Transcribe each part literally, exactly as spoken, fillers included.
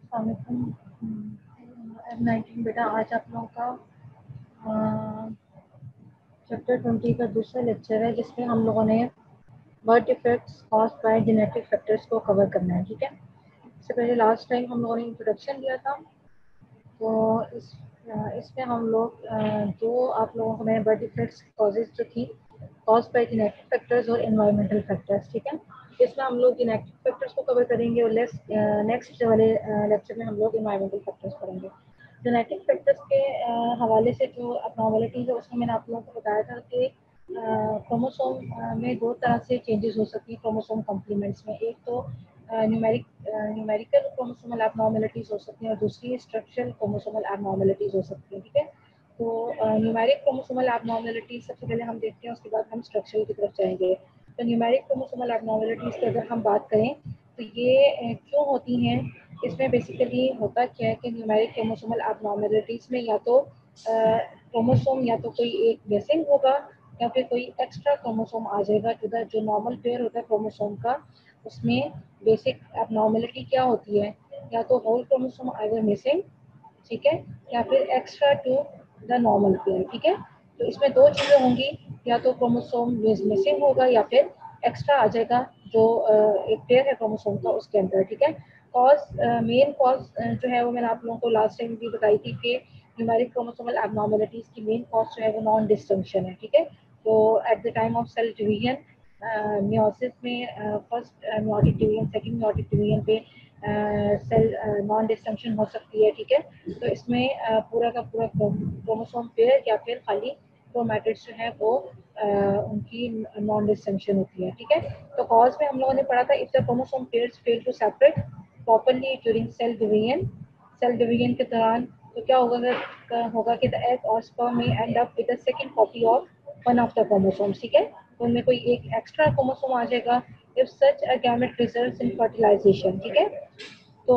F nineteen बेटा आज आप लोगों का चैप्टर ट्वेंटी का दूसरा लेक्चर है जिसमें हम लोगों ने birth defects caused by genetic factors को कवर करना है। ठीक है, इससे पहले लास्ट टाइम हम लोगों ने इंट्रोडक्शन दिया था, तो इस इसमें हम लोग जो आप लोगों को मैंने बर्थ डिफेक्ट्स कॉजेज जो थी कॉज्ड बाय जेनेटिक फैक्टर्स और एनवायरमेंटल फैक्टर्स, ठीक है, इसमें हम लोग जेनेटिक फैक्टर्स को कवर करेंगे और नेक्स्ट वाले लेक्चर में हम लोग एनवायरमेंटल फैक्टर्स पढ़ेंगे। जेनेटिक फैक्टर्स के हवाले से जो अबनॉर्मलिटीज है उसमें मैंने आप लोगों को बताया था कि क्रोमोसोम में दो तरह से चेंजेस हो सकती है क्रोमोसोम कॉम्प्लीमेंट्स में। एक तो न्यूमेरिक न्यूमेरिकल क्रोमोसोमल एबनॉर्मलिटीज हो सकती हैं और दूसरी स्ट्रक्चरल क्रोमोसोमल एबनॉर्मलिटीज हो सकती हैं। ठीक है, तो न्यूमेरिक क्रोमोसोमल एबनॉर्मलिटीज सबसे पहले हम देखते हैं, उसके बाद हम स्ट्रक्चरल की तरफ जाएंगे। तो न्यूमेरिक क्रोमोसोमल एबनॉर्मलिटीज की अगर हम बात करें तो ये क्यों होती हैं, इसमें बेसिकली होता क्या है कि न्यूमेरिक क्रोमोसोमल एबनॉर्मलिटीज में या तो क्रोमोसोम या तो कोई एक मिसिंग होगा या फिर कोई एक्स्ट्रा क्रोमोसोम आ जाएगा टू द जो नॉर्मल पेयर होता है क्रोमोसोम का। उसमें बेसिक एबनॉर्मलिटी क्या होती है, या तो होल क्रोमोसोम आइदर मिसिंग, ठीक है, या फिर extra to the normal pair. ठीक है, तो इसमें दो चीज़ें होंगी, या तो क्रोमोसोम मिसिंग होगा या फिर एक्स्ट्रा आ जाएगा जो एक पेयर है क्रोमोसोम का उसके अंदर। ठीक है, कॉज मेन कॉज जो है वो मैंने आप लोगों को लास्ट टाइम भी बताई थी कि न्यूमेरिक क्रोमोसोमल एबनॉर्मलिटीज की मेन कॉज जो है वो नॉन डिस्टिंक्शन है। ठीक है, तो at the time of cell division meiosis में first meiotic division second meiotic division पे सेल नॉन डिस्टिंक्शन हो सकती है। ठीक है, तो इसमें uh, पूरा का पूरा क्रोमोसोम पेयर या फिर खाली क्रोमैटिड्स जो है वो uh, उनकी नॉन डिस्टिंक्शन होती है। ठीक है, तो कॉज में हम लोगों ने पढ़ा था if the chromosome pairs fail to separate properly during cell division. Cell division के दौरान तो क्या होगा होगा कि द एग और स्पर्म में end up with the second copy of one of the chromosomes. ठीक है, तो उनमें कोई एक एक्स्ट्रा क्रोमोसोम आ जाएगा if such a gamete results in fertilisation. ठीक है, तो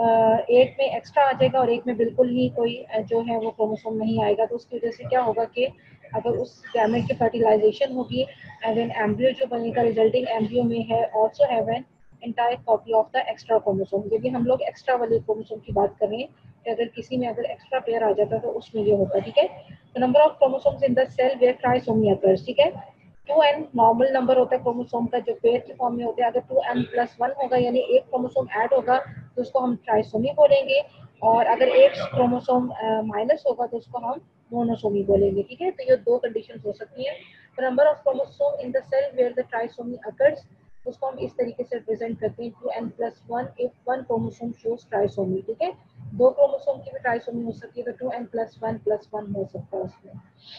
एक में एक्स्ट्रा आ जाएगा और एक में बिल्कुल ही कोई जो है वो क्रोमोसोम नहीं आएगा, तो उसकी वजह से क्या होगा कि अगर उस गैमेट की फर्टिलाइजेशन होगी एंड एन एम्ब्रियो जो बनेगा रिजल्टिंग एम्ब्रियो में है also have an entire copy of the extra chromosome. यदि हम लोग एक्स्ट्रा वाले क्रोमोसोम की बात करें कि अगर किसी में अगर एक्स्ट्रा पेयर आ जाता तो उसमें ये होता। ठीक है, तो number of chromosomes in the cell where trisomy occurs. ठीक है, टू एन नॉर्मल नंबर होता है क्रोमोसोम का जो पेयर के फॉर्म में होते हैं। अगर टू एन प्लस वन होगा यानी एक क्रोमोसोम ऐड होगा तो उसको हम ट्राइसोमी बोलेंगे, और अगर एक क्रोमोसोम माइनस होगा तो उसको हम मोनोसोमी बोलेंगे। ठीक है, तो ये दो कंडीशन हो सकती है। तो number of chromosome in the cell where the trisomy occurs, उसको हम इस तरीके से रिप्रेजेंट करते हैं two n plus one if one chromosome shows trisomy. ठीक है, दो क्रोमोसोम की भी ट्राइसोमी हो सकती है, तो two n plus one plus one हो सकता है उसमें।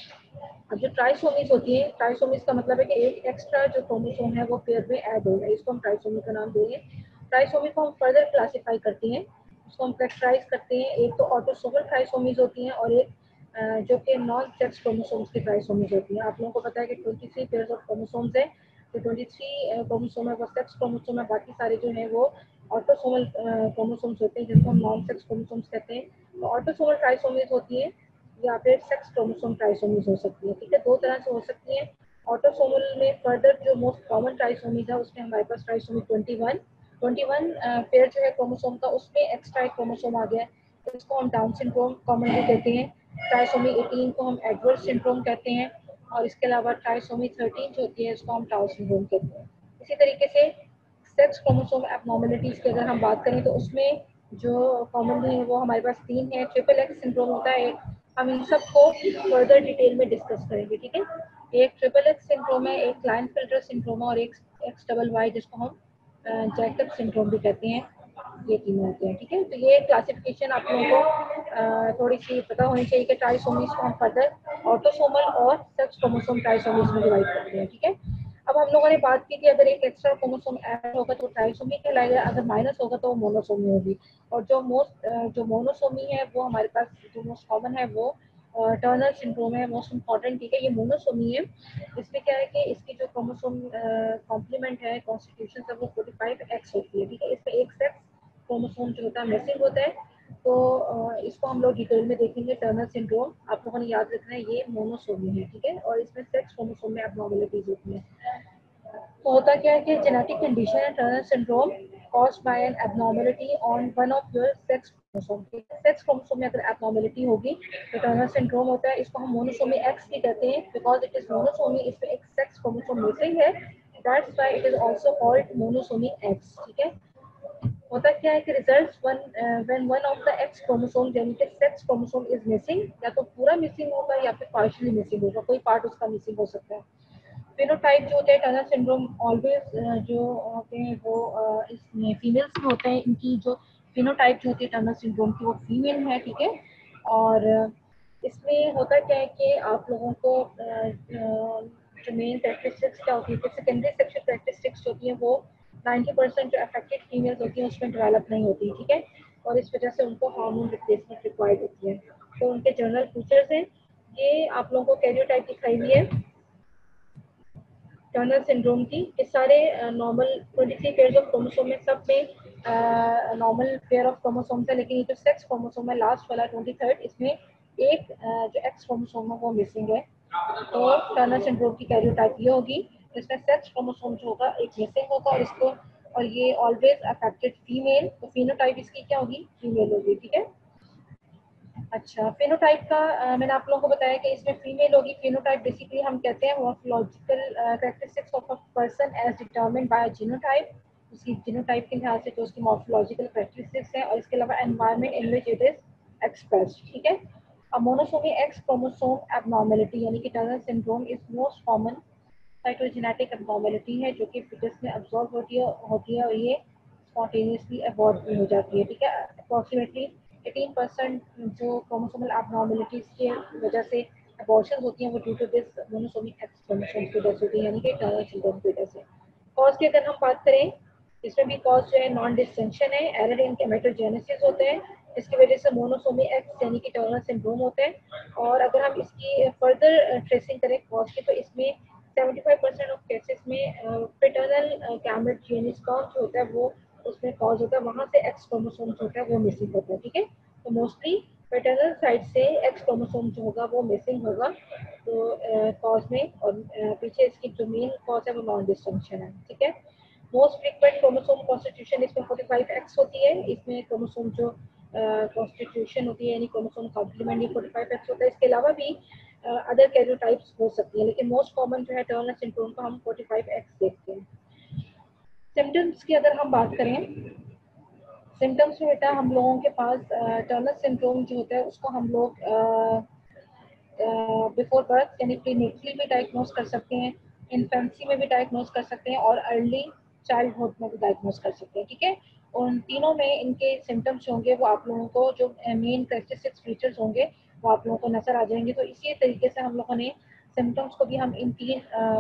अब जो ट्राइसोमीज होती है, ट्राइसोमीज का मतलब है कि एक एक्स्ट्रा जो क्रोमोसोम है वो पेयर में ऐड हो गया, इसको हम ट्राइसोमी का नाम देंगे। ट्राइसोमी को हम फर्दर क्लासिफाई करते हैं, उसको हम कैरेक्टराइज करते हैं। एक तो ऑटोसोमल ट्राइसोमीज होती हैं और एक जो कि नॉन सेक्स क्रोमोसोम्स की ट्राइसोमीज होती हैं। आप लोगों को पता है कि twenty three pairs of chromosomes है, तो ट्वेंटी थ्री क्रोमोसोम है वो सेक्स क्रोमोसोम है, बाकी सारे जो है वो ऑटोसोमल क्रोमोसोम्स होते हैं जिनको हम नॉन सेक्स क्रोमोसोम्स कहते हैं। तो ऑटोसोमल ट्राइसोमीज होती है या फिर सेक्स क्रोमोसोम ट्राइसोमीज हो सकती है। ठीक है, दो तरह से हो सकती है। ऑटोसोमल में फर्दर जो मोस्ट कॉमन ट्राइसोमीज है उसमें हमारे पास trisomy twenty one twenty one pair जो है क्रोमोसोम का उसमें एक्स्ट्रा एक क्रोमोसोम आ गया, इसको हम डाउन सिंड्रोम कॉमनली कहते हैं। ट्राइसोमी एटीन को हम एडवर्ड सिंड्रोम कहते हैं, और इसके अलावा ट्राइसोमी थर्टीन जो होती है इसको हम टाउ सिंड्रोम कहते हैं। इसी तरीके से सेक्स क्रोमोसोम एबनॉर्मलिटीज की अगर हम बात करें तो उसमें जो कॉमनली है वो हमारे पास तीन है। ट्रिपल एक्स सिंड्रोम होता है एक, हम इन सबको फर्दर डिटेल में डिस्कस करेंगे। ठीक है, एक ट्रिपल एक्स सिंड्रोम है, एक क्लाइनफिल्टर सिंड्रोम है और एक एक्स डबल वाई जिसको हम जैकब सिंड्रोम भी कहते हैं, ये तीनों होते हैं। ठीक है, तो ये क्लासिफिकेशन आप लोगों को थोड़ी सी पता होनी चाहिए कि ट्राइसोमीज को हम फर्दर ऑटोसोमल और सेक्स क्रोमोसोम ट्राइसोमीज में डिवाइड करते हैं। ठीक है, अब हम लोगों ने बात की कि अगर एक एक्स्ट्रा क्रोमोसोम ऐड होगा तो ट्राइसोमी कहलाएगा, अगर माइनस होगा तो वो मोनोसोमी होगी। और जो मोस्ट जो मोनोसोमी है वो हमारे पास जो मोस्ट कॉमन है वो टर्नर सिंड्रोम है, मोस्ट इम्पॉर्टेंट। ठीक है, ये मोनोसोमी है। इसमें क्या है कि इसकी जो क्रोमोसोम कॉम्प्लीमेंट है कॉन्स्टिट्यूशन सब वो फोर्टी फाइव एक्स होती है। ठीक है, इसमें एक सेक्स क्रोमोसोम जो होता है मिसिंग होता है, तो इसको हम लोग डिटेल में देखेंगे। टर्नर सिंड्रोम आप लोगों ने याद रखना है ये मोनोसोमी है। ठीक है, और इसमें सेक्स क्रोमोसोम में एबनॉर्मलिटीज होती है। तो होता क्या है कि जेनेटिक कंडीशन है Turner syndrome, caused by an abnormality on one of your sex chromosome. Sex chromosome में अगर एबनॉर्मेलिटी होगी तो टर्नर सिंड्रोम होता है। इसको हम मोनोसोमी एक्स भी कहते हैं बिकॉज इट इज मोनोसोमी, इसमें एक सेक्स क्रोमोसोम मिसिंग है, that's why it is also called monosomy X. ठीक है, होता क्या है कि results one when one of the X chromosome यानी कि सेक्स क्रोमोसोम इज मिसिंग, या तो पूरा मिसिंग होगा या फिर पार्शियली मिसिंग होगा, कोई पार्ट उसका मिसिंग हो सकता है। फिनोटाइप जो होते हैं टर्नर सिंड्रोम ऑलवेज जो होते हैं वो इसमें फीमेल्स में होते हैं। इनकी जो फिनोटाइप जो होती है टर्नर सिंड्रोम की वो फीमेल है। ठीक है, और इसमें होता क्या है कि आप लोगों को जो मेन कैरेक्टरिस्टिक्स क्या होती है, सेकेंडरी सेक्शुअल कैरेक्टरिस्टिक्स होती हैं वो नाइन्टी परसेंट जो अफेक्टेड फीमेल्स होती हैं उसमें डेवलप नहीं होती। ठीक है, और इस वजह से उनको हार्मोन रिप्लेसमेंट रिक्वायर्ड होती है। तो उनके जनरल फीचर्स हैं, ये आप लोगों को कैरियोटाइप दिखाई हुई है टर्नर सिंड्रोम की। ये सारे normal twenty three pairs of chromosome में सब में नॉर्मल पेयर ऑफ क्रोमोसोम्स है, लेकिन ये जो सेक्स क्रोमोसोम है लास्ट वाला ट्वेंटी थर्ड, इसमें एक uh, जो एक्स क्रोमोसोम है वो मिसिंग है। तो टर्नर सिंड्रोम की कैरियोटाइप ये होगी, इसमें सेक्स क्रोमोसोम जो होगा एक मिसिंग होगा और इसको और ये ऑलवेज अफेक्टेड फीमेल, तो फिनोटाइप इसकी क्या होगी, फीमेल होगी। ठीक है, अच्छा फिनोटाइप का आ, मैंने आप लोगों को बताया कि इसमें फीमेल होगी। फिनोटाइप बेसिकली हम कहते हैं morphological characteristics of a person as determined by genotype, उसकी जीनोटाइप के लिहाज से जो उसकी मॉर्फोलॉजिकल कैरेक्टरिस्टिक्स है, और इसके अलावा environment in which it is expressed. ठीक है, अब मोनोसोमी एक्स क्रोमोसोम एबनॉर्मेलिटी यानी कि Turner syndrome is most common cytogenetic abnormality है जो कि फिटस में अब्जॉर्ब होती है होती है और ये स्पॉन्टेनियसली अबॉर्ट भी हो जाती है। ठीक है, अप्रॉक्सीमेटली एटीन परसेंट जो क्रोमोसोमल एबनॉर्मेलिटीज की वजह से अबॉर्शन होती हैं वो due to this monosomic X chromosome की वजह से होती है, यानी कि टर्नर सिंड्रोम की वजह से। कॉज की अगर हम बात करें, इसमें भी कॉज जो है नॉन डिस्टिंक्शन है, एरर इन गेमेटोजेनेसिस होते हैं, इसकी वजह से मोनोसोमी एक्स यानी कि टर्नर सिंड्रोम होते हैं। और अगर हम इसकी फर्दर ट्रेसिंग करें कॉज की, तो इसमें seventy five percent of cases में पेटर्नल गैमेट जीन स्पॉन्ज जो होता है वो उसमें कॉज होता है, वहाँ से एक्स क्रोमोसोम जो होता है वो मिसिंग होता है। ठीक है, तो मोस्टली पेटर्नल साइड से एक्स क्रोमोसोम जो होगा वो मिसिंग होगा तो कॉज में, और uh, पीछे इसकी जो मेन कॉज है वो नॉन डिस्टिंक्शन है। ठीक है, मोस्ट फ्रीक्वेंट क्रोमोसोम कॉन्स्टिट्यूशन इसमें फोर्टी फाइव एक्स होती है, इसमें क्रोमोसोम जो कॉन्स्टिट्यूशन uh, होती है यानी क्रोमोसोम कॉम्प्लीमेंट ये फोर्टी फाइव एक्स होता है। इसके अलावा भी अदर कैरियोटाइप्स हो सकती है, लेकिन मोस्ट कॉमन जो है टर्नर सिंड्रोम का हम फोर्टी फाइव एक्स देखते हैं। सिम्टम्स की अगर हम बात करें, सिम्टम्स में बेटा हम लोगों के पास टर्नर सिंड्रोम जो होता है उसको हम लोग बिफोर बर्थ यानी प्रीनेटली भी डायग्नोज कर सकते हैं, इन्फेंसी में भी डायग्नोज कर सकते हैं और अर्ली चाइल्डहुड में भी डायग्नोज कर सकते हैं। ठीक है, उन तीनों में इनके सिम्टम्स होंगे वो आप लोगों को जो मेन कैरेक्टरिस्टिक्स फीचर्स होंगे वो आप लोगों को नजर आ जाएंगे। तो इसी तरीके से हम लोगों ने सिम्टम्स को भी हम इन तीन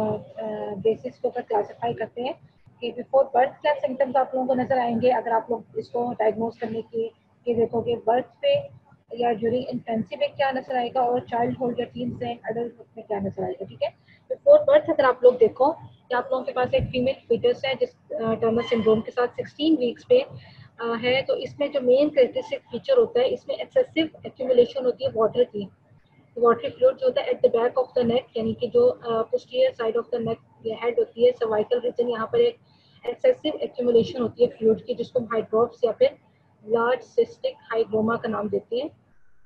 बेसिस के ऊपर क्लासीफाई करते हैं कि बिफोर बर्थ क्या सिम्टम्स आप लोगों को नजर आएंगे, अगर आप लोग इसको डायग्नोज करने के ये देखोगे बर्थ पे या ड्यूरिंग इन्फेंसी में क्या नजर आएगा, और चाइल्डहुड या टीन से एडल्टहुड में क्या नजर आएगा। ठीक है, बिफोर बर्थ अगर आप लोग देखो कि आप लोगों के पास एक फीमेल फीटस है जिस टर्नर सिंड्रोम के साथ सिक्सटीन वीक्स पे uh, है, तो इसमें जो मेन कैरेक्टरिस्टिक फीचर होता है इसमें एक्सेसिव एक्यूमुलेशन होती है वाटर की। वाटरी फ्लूइड जो होता है at the back of the neck यानी कि जो posterior side of the neck head होती है सर्वाइकल रीजन, यहाँ पर एक एक्सेसिव एक्यूमुलेशन होती है फ्लूइड की जिसको हाइड्रोप्स या फिर लार्ज सिस्टिक हाइग्रोमा का नाम देते हैं।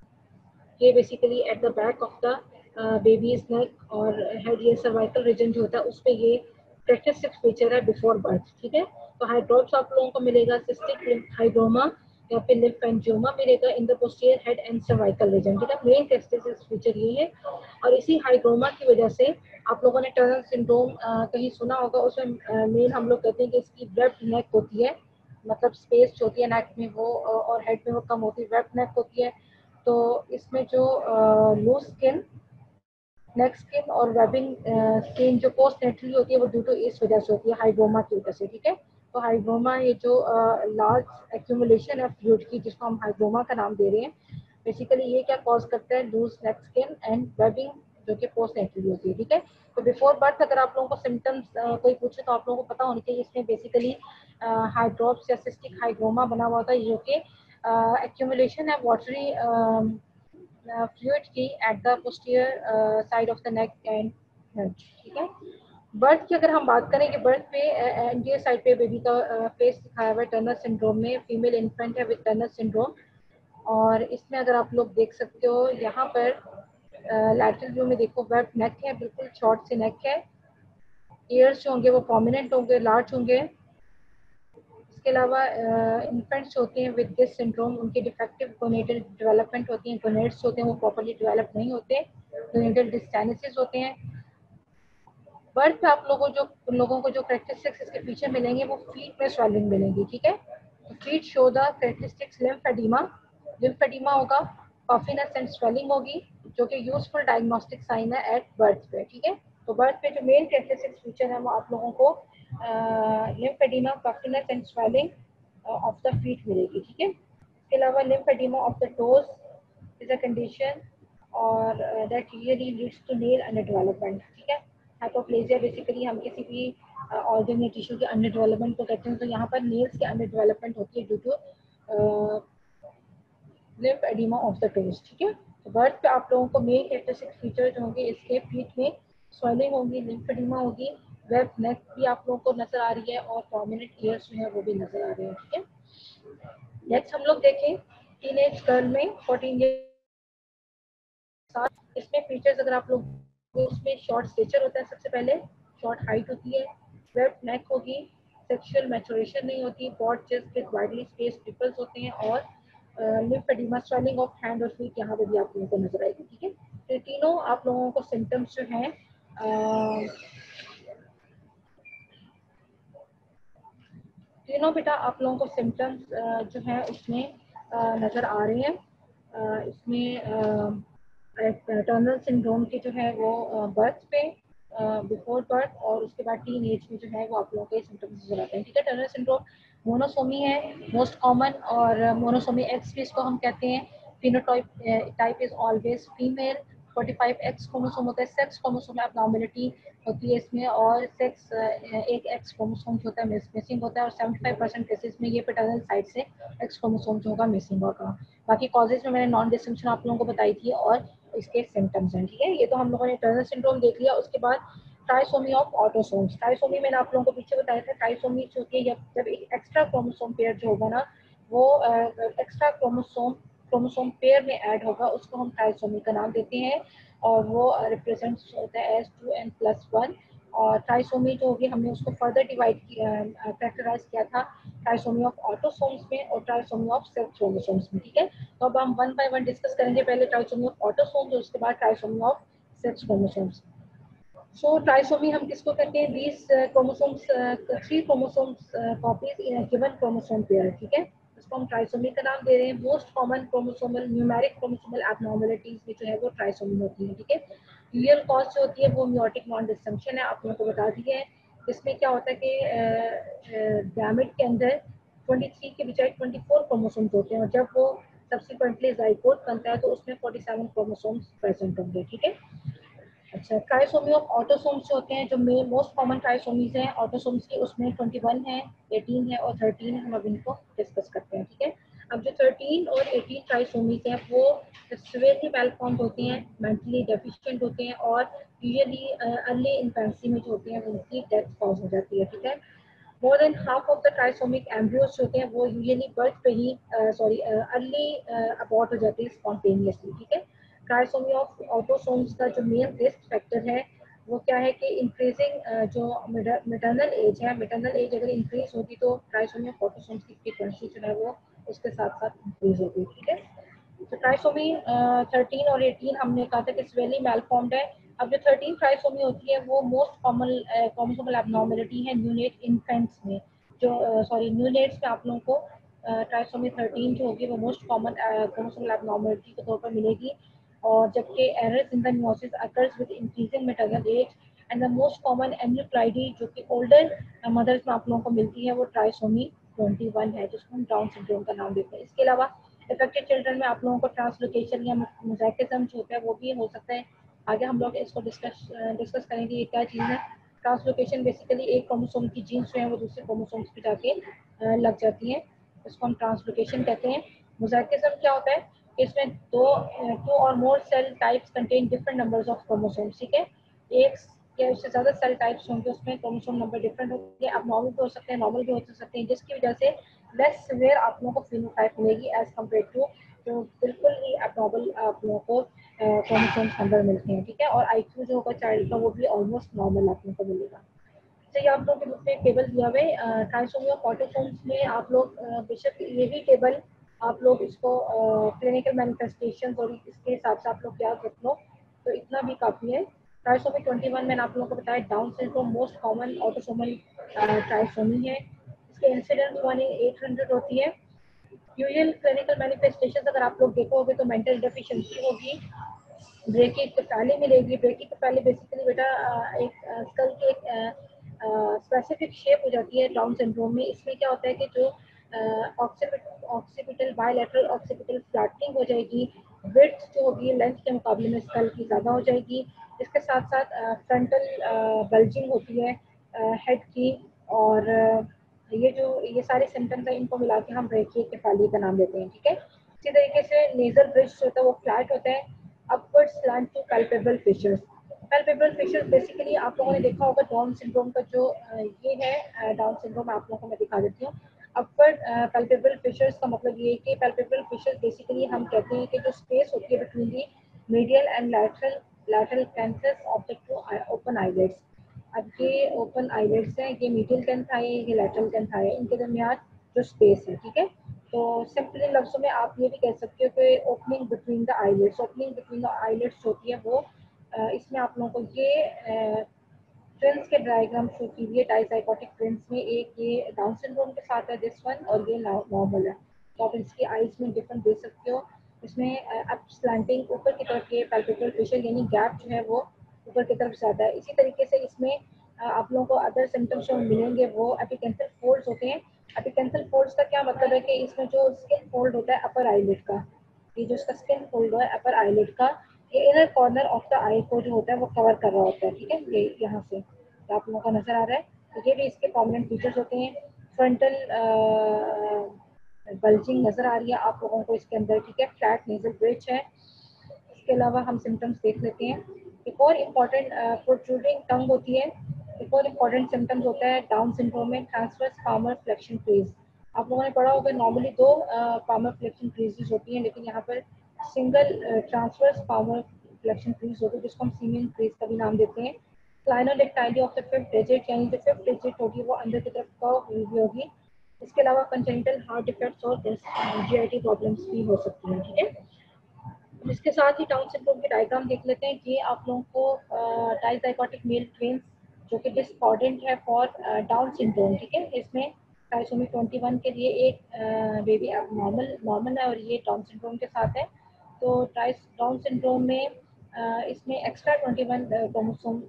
ये basically at the back of the baby's neck और हेड, ये सर्वाइकल रीजन जो होता है उस पर ये कैरेक्टरिस्टिक फीचर है बिफोर बर्थ। ठीक है, तो हाइड्रोप्स आप लोगों को मिलेगा, सिस्टिक हाइग्रोमा या फिर लिम्फेंजियोमा मिलेगा in the posterior head and cervical region. ठीक है, मेन कैरेक्टरिस्टिक फीचर ये है, और इसी हाइग्रोमा की वजह से आप लोगों ने टर्नर सिंड्रोम कहीं सुना होगा, उसमें मेन हम लोग कहते हैं कि इसकी वेब्ड नेक होती है, मतलब स्पेस जो होती है नेक में वो और हेड में वो कम होती है, वेब्ड नेक होती है। तो इसमें जो लूज स्किन, नेक स्किन और वेबिंग स्किन जो पोस्ट नेटली होती है वो ड्यू टू इस वजह से होती है, हाइड्रोमा की वजह से। ठीक है, तो हाइड्रोमा ये जो लार्ज एक्यूमुलेशन है फ्लूइड की जिसको हम हाइड्रोमा का नाम दे रहे हैं, बेसिकली ये क्या कॉज करता है, loose neck skin and webbing जो कि पोस्ट नेटली होती है। ठीक है, तो बिफोर बर्थ अगर आप लोगों को सिम्टम्स कोई पूछे तो आप लोगों को पता होनी चाहिए इसमें बेसिकली हाइड्रोप्स या सिस्टिक हाइग्रोमा बना हुआ होता है जो कि एक्यूमुलेशन है वाटरी फ्लूइड की at the posterior side of the neck and head. ठीक है, बर्थ की अगर हम बात करें कि बर्थ पे एनडीए साइड पे बेबी का फेस दिखाया हुआ है टर्नर सिंड्रोम में, फीमेल इन्फेंट है विद टर्नर सिंड्रोम। और इसमें अगर आप लोग देख सकते हो यहाँ पर लैटरल व्यू में देखो वेब नेक है, बिल्कुल शॉर्ट से नेक है। ईयर्स जो होंगे वो प्रोमिनेंट होंगे, लार्ज होंगे। इसके अलावा इन्फेंट्स होते हैं विद दिस सिंड्रोम, उनके डिफेक्टिव गोनेटल डेवलपमेंट होती हैं, गोनेट्स होते हैं वो प्रॉपर्ली डेवलप नहीं होते, गोनेटल डिस्टेनिसिस होते हैं। बर्थ पे आप लोगों जो उन लोगों को जो करेक्टरिस्टिक्स इसके पीछे मिलेंगे वो फीट में स्वेलिंग मिलेंगी, ठीक है। तो feet show the characteristics lymphedema, lymphedema होगा, पफिनेस एंड स्वेलिंग होगी, जो कि यूजफुल डायग्नोस्टिक साइन है एट बर्थ पे, ठीक है। तो बर्थ पे जो मेन करेक्टरिस्टिक्स फीचर है वो आप लोगों को lymphedema, puffiness and swelling of the feet मिलेगी, ठीक है। इसके अलावा lymphedema of the toes is a condition और that usually leads to nail under development, ठीक है। हाइपोप्लेजिया बेसिकली हम किसी भी ऑर्गन या टिश्यू के अंडर डेवलपमेंट को कहते हैं, तो यहाँ पर नेल्स के अंडर डेवलपमेंट होती है due to lymph edema of the toes, ठीक है। तो बर्थ पे आप लोगों को मेन कैरेक्टरिस्टिक फीचर जो होंगे इसके फीट में स्वेलिंग होगी, लिम्फ एडिमा होगी, वेब नेक भी आप लोगों को नजर आ रही है और प्रोमिनेंट ईयर्स जो है वो भी नजर आ रहे हैं, ठीक है। नेक्स्ट हम लोग देखें टीनेज गर्ल में फोर्टीन ईयर साथ इसमें फीचर्स अगर आप लोग इसमें शॉर्ट स्टेचर होता है, सबसे पहले शॉर्ट हाइट होती है, वेब नेक होगी, सेक्सुअल मैचुरेशन नहीं होती, broad chest with widely spaced pimples होते हैं और लिम्फेडिमा, स्वेलिंग ऑफ हैंड और फीट यहाँ पे भी आप लोगों को नजर आएगी, ठीक है। तो तीनों आप लोगों को सिम्टम्स जो हैं तीनों बेटा आप लोगों को सिम्टम्स जो है उसमें नज़र आ रहे हैं। इसमें टर्नर सिंड्रोम की जो है वो बर्थ पे, बिफोर बर्थ और उसके बाद टीन एज में जो है वो आप लोगों के सिम्टम्स नजर आते हैं, ठीक है। टर्नर सिंड्रोम मोनोसोमी है मोस्ट कॉमन, और मोनोसोमी एक्स भी इसको हम कहते हैं। Phenotype type is always female, forty five X chromosome होता है, सेक्स क्रोमोसोम एब्नॉर्मेलिटी होती है इसमें, और सेक्स एक एक्स क्रोमोसोम जो होता है मिसिंग होता है, और सेवेंटी फाइव परसेंट केसेस में ये पैटर्नल साइड से एक्स क्रोमोसोम जो होगा मिसिंग होगा। बाकी कॉजेज में मैंने नॉन डिस्टिंक्शन आप लोगों को बताई थी और इसके सिम्टम्स हैं, ठीक है। ये तो हम लोगों ने टर्नर सिंड्रोम देख लिया। उसके बाद ट्राइसोमी ऑफ ऑटोसोम्स, ट्राइसोमी मैंने आप लोगों को पीछे बताया था, ट्राइसोमी जो होती है जब एक एक्स्ट्रा क्रोमोसोम पेयर जो होगा ना वो एक्स्ट्रा क्रोमोसोम क्रोमोसोम पेयर में ऐड होगा, उसको हम ट्राइसोमी का नाम देते हैं और वो रिप्रेजेंट होता है as two n plus one. और ट्राइसोमी जो होगी हमने उसको फर्दर डिवाइड किया, फैक्टराइज किया था ट्राइसोमी ऑफ ऑटोसोम्स में और ट्राइसोमी ऑफ सेक्स क्रोमोसोम्स में, ठीक है। तो अब हम वन बाय वन डिस्कस करेंगे, पहले ट्राइसोमी ऑफ ऑटोसोम्स और उसके बाद trisomy of sex chromosomes. So trisomy हम किसको कहते हैं, these chromosomes, three chromosomes copies in a given chromosome pair, ठीक है। इसको हम ट्राइसोमी का नाम दे रहे हैं। Most common chromosomal numeric chromosomal abnormalities में जो है वो ट्राइसोमी होती है, ठीक है। रियल कॉज जो होती है वो म्योटिक नॉन डिस्टिंक्शन है, आप लोगों को बता दी है। इसमें क्या होता है कि गैमेट के अंदर ट्वेंटी थ्री के बजाय ट्वेंटी फोर क्रोमोसोम्स होते हैं और जब वो सब्सिक्वेंटली जाइगोट बनता है तो उसमें फोर्टी सेवन क्रोमोसोम्स प्रेजेंट होंगे, ठीक है। अच्छा, ट्राइसोमी ऑफ ऑटोसोम्स होते हैं जो मेन मोस्ट कॉमन ट्राइसोमीज हैं ऑटोसोम्स की, उसमें ट्वेंटी वन है, एटीन है और थर्टीन है। हम अब इनको डिस्कस करते हैं, ठीक है। अब जो थर्टीन और एटीन ट्राइसोमीज हैं वो सिवियरली वेलफॉर्म्ड होते हैं, मेंटली डेफिशिएंट होते हैं और यूजुअली अर्ली इन्फेंसी में जो होते हैं उनकी डेथ कॉज हो जाती है, ठीक है। More than half of the trisomic embryos होते हैं वो यूजुअली बर्थ पे ही सॉरी अर्ली अबॉर्ट हो जाते हैं स्पॉन्टेनियसली, ठीक है। ट्राइसोमी ऑफ ऑटोसोम्स का जो मेन रिस्क फैक्टर है वो क्या है कि इंक्रीजिंग जो मेटर्नल एज है, मेटर्नल एज अगर इंक्रीज होगी तो ट्राइसोमी ऑफ ऑटोसोम्स की फ्रीक्वेंसी जो है वो उसके साथ साथ इंक्रीज होगी, ठीक है। तो ट्राइसोमी थर्टीन और एटीन हमने कहा था कि स्वेली मेलफॉर्म्ड है। अब जो थर्टीन ट्राइसोमी होती है वो मोस्ट कॉमन क्रोमोसोमल एब्नॉर्मेलिटी है न्यूनेट इन्फेंट्स में, जो सॉरी न्यूनेट्स में आप लोगों को ट्राइसोमी थर्टीन जो होगी वो मोस्ट कॉमन क्रोमोसोमल एब्नॉर्मेलिटी के तौर पर मिलेगी। और जबकि errors in the meiosis occurs with increasing maternal age and the most common aneuploidy जो कि ओल्डर मदर्स में आप लोगों को मिलती है वो ट्राइसोमी ट्वेंटी वन है, जिसको हम डाउन सिंड्रोम का नाम देते हैं। इसके अलावा इफेक्टेड चिल्ड्रन में आप लोगों को ट्रांसलोकेशन या मोज़ाइकिज्म जो होता है वो भी हो सकता है। आगे हम लोग इसको डिस्कस डिस्कस करेंगे ये क्या चीज़ है। ट्रांसलोकेशन बेसिकली एक क्रोमोसोम की जीन्स जो है वो दूसरे क्रोमोसोम्स पे जाके लग जाती हैं, इसको हम ट्रांसलोकेशन कहते हैं। मोज़ाइकिज्म क्या होता है, इसमें दो टू और more cell types contain different numbers of chromosomes, ठीक है। एक या उससे ज़्यादा सेल टाइप्स होंगे उसमें क्रोमोसोम नंबर डिफरेंट होंगे, अब नॉर्मल भी हो सकते हैं, नॉर्मल भी हो सकते हैं, जिसकी वजह से लेस सिवियर आप लोगों को फिनोटाइप मिलेगी एज कम्पेयर टू जो बिल्कुल ही एबनॉर्मल आप लोगों को क्रोमोसोम्स नंबर मिलते हैं, ठीक है। और आईक्यू जो होगा चाइल्ड का वो भी ऑलमोस्ट नॉर्मल आप लोगों को मिलेगा। तो ये आप लोगों के बुक में टेबल दिया हुआ है ट्राइसोमी ऑफ ऑटोसोम्स में, आप लोग अ, बेशक ये भी टेबल आप लोग इसको क्लिनिकल मैनिफेस्टेशन और इसके हिसाब से आप लोग याद रख लो, तो इतना भी काफ़ी है। ट्राइसोमी ट्वेंटी वन मैंने आप लोगों को बताया Down syndrome most common autosomal trisomy है, इसके incidence one in eight hundred होती है। यूजुअल क्लिनिकल मैनिफेस्टेशन अगर आप लोग देखोगे तो मेंटल डेफिशिएंसी होगी, ब्रेकिंग मिलेगी। ब्रेकिंग पहले बेसिकली बेटा अ, एक स्कल के एक स्पेसिफिक शेप हो जाती है डाउन सिंड्रोम में। इसमें क्या होता है कि जो ऑक्सीपिटल बायलैटरल ऑक्सीपिटल फ्लैटनिंग हो जाएगी, विड्थ जो होगी लेंथ के मुकाबले में स्कल की ज़्यादा हो जाएगी। इसके साथ साथ फ्रंटल बल्जिंग होती है हेड की, और अ, ये जो ये सारे सिम्टम्स हैं इनको मिला के हम ब्रेकियोकेफाली का नाम देते हैं, ठीक है। इसी तरीके से नेजल ब्रिज होता है वो फ्लैट होता है। Upward slant to palpable fissures, palpable fissures basically आप लोगों ने देखा होगा डाउन सिंड्रोम का जो अ, ये है डाउन सिंड्रोम आप लोगों को मैं दिखा देती हूँ। अपवर्ड पैल्पेबल फिशर्स का मतलब ये है कि पैल्पेबल फिशर्स बेसिकली हम कहते हैं कि जो स्पेस होती है between the medial and lateral lateral canthus of the two open eyelids. अब ये ओपन आईलेट्स हैं, ये मीडियल कैंथ है, ये लैटरल कैंथ है, इनके दरमियान जो स्पेस है, ठीक है। तो सिंपल इन लफ्ज़ों में आप ये भी कह सकते हो कि opening between the eyelids, opening between the eyelids होती है वो अ, इसमें आप लोगों को ये ट्विंस के डायग्राम शो कीजिए। डाइसाइकोटिक ट्विंस में एक ये डाउन सिंड्रोम के साथ है दिस वन, और ये नॉर्मल है, तो आप इसकी आईज में डिफरेंट दे सकते हो। इसमें अप स्लैंटिंग ऊपर की तरफ ये पैल्पेबल फिशर यानी गैप जो है वो ऊपर की तरफ ज़्यादा है। इसी तरीके से इसमें अ, आप लोगों को अदर सिम्टम्स जो मिलेंगे वो एपिकेंथल फोल्ड्स होते हैं। एपिकेंथल फोल्ड्स का क्या मतलब है कि इसमें जो स्किन फोल्ड होता है अपर आईलिड का, ये जो इसका स्किन फोल्ड है अपर आईलिड का, ये inner corner of the eye को जो होता है वो कवर कर रहा होता है, ठीक है। ये यहाँ से तो आप लोगों को नजर आ रहा है, तो ये भी इसके कॉमन फीचर्स होते हैं। फ्रंटल बल्जिंग नजर आ रही है आप लोगों को इसके अंदर, ठीक है। फ्लैट नेजल ब्रिज है। इसके अलावा हम सिम्टम्स देख लेते हैं। एक और इम्पॉर्टेंट प्रोट्रूडिंग टंग होती है। एक और इम्पॉर्टेंट सिम्टम्स होता है डाउन सिंड्रोम में ट्रांसवर्स पामर फ्लेक्शन क्रीज। आप लोगों ने पढ़ा होगा नॉर्मली दो पामर फ्लेक्शन क्रीजेस होती हैं, लेकिन यहाँ पर single transverse palmar flexion crease होती है जिसको हम सीमियन क्रीज का भी नाम देते हैं। Clinodactyly of the fifth digit यानी जो फिफ्थ डिजिट होगी वो अंदर की तरफ कर्व हुई हुई होगी। इसके अलावा कंजेनिटल हार्ट डिफेक्ट्स और जीआईटी प्रॉब्लम्स भी हो सकती हैं, ठीक है। इसके साथ ही डाउन सिंड्रोम की डायग्राम देख लेते हैं। ये आप लोगों को डाइजाइगोटिक मेल ट्विंस जो कि डिस्कॉर्डेंट है फॉर डाउन सिंड्रोम, ठीक है। इसमें ट्राइसोमी ट्वेंटी वन के लिए एक बेबी नॉर्मल नॉर्मल है और ये डाउन सिंड्रोम के साथ है। तो ट्राइस डाउन सिंड्रोम में अ, इसमें एक्स्ट्रा ट्वेंटी वन क्रोमोसोम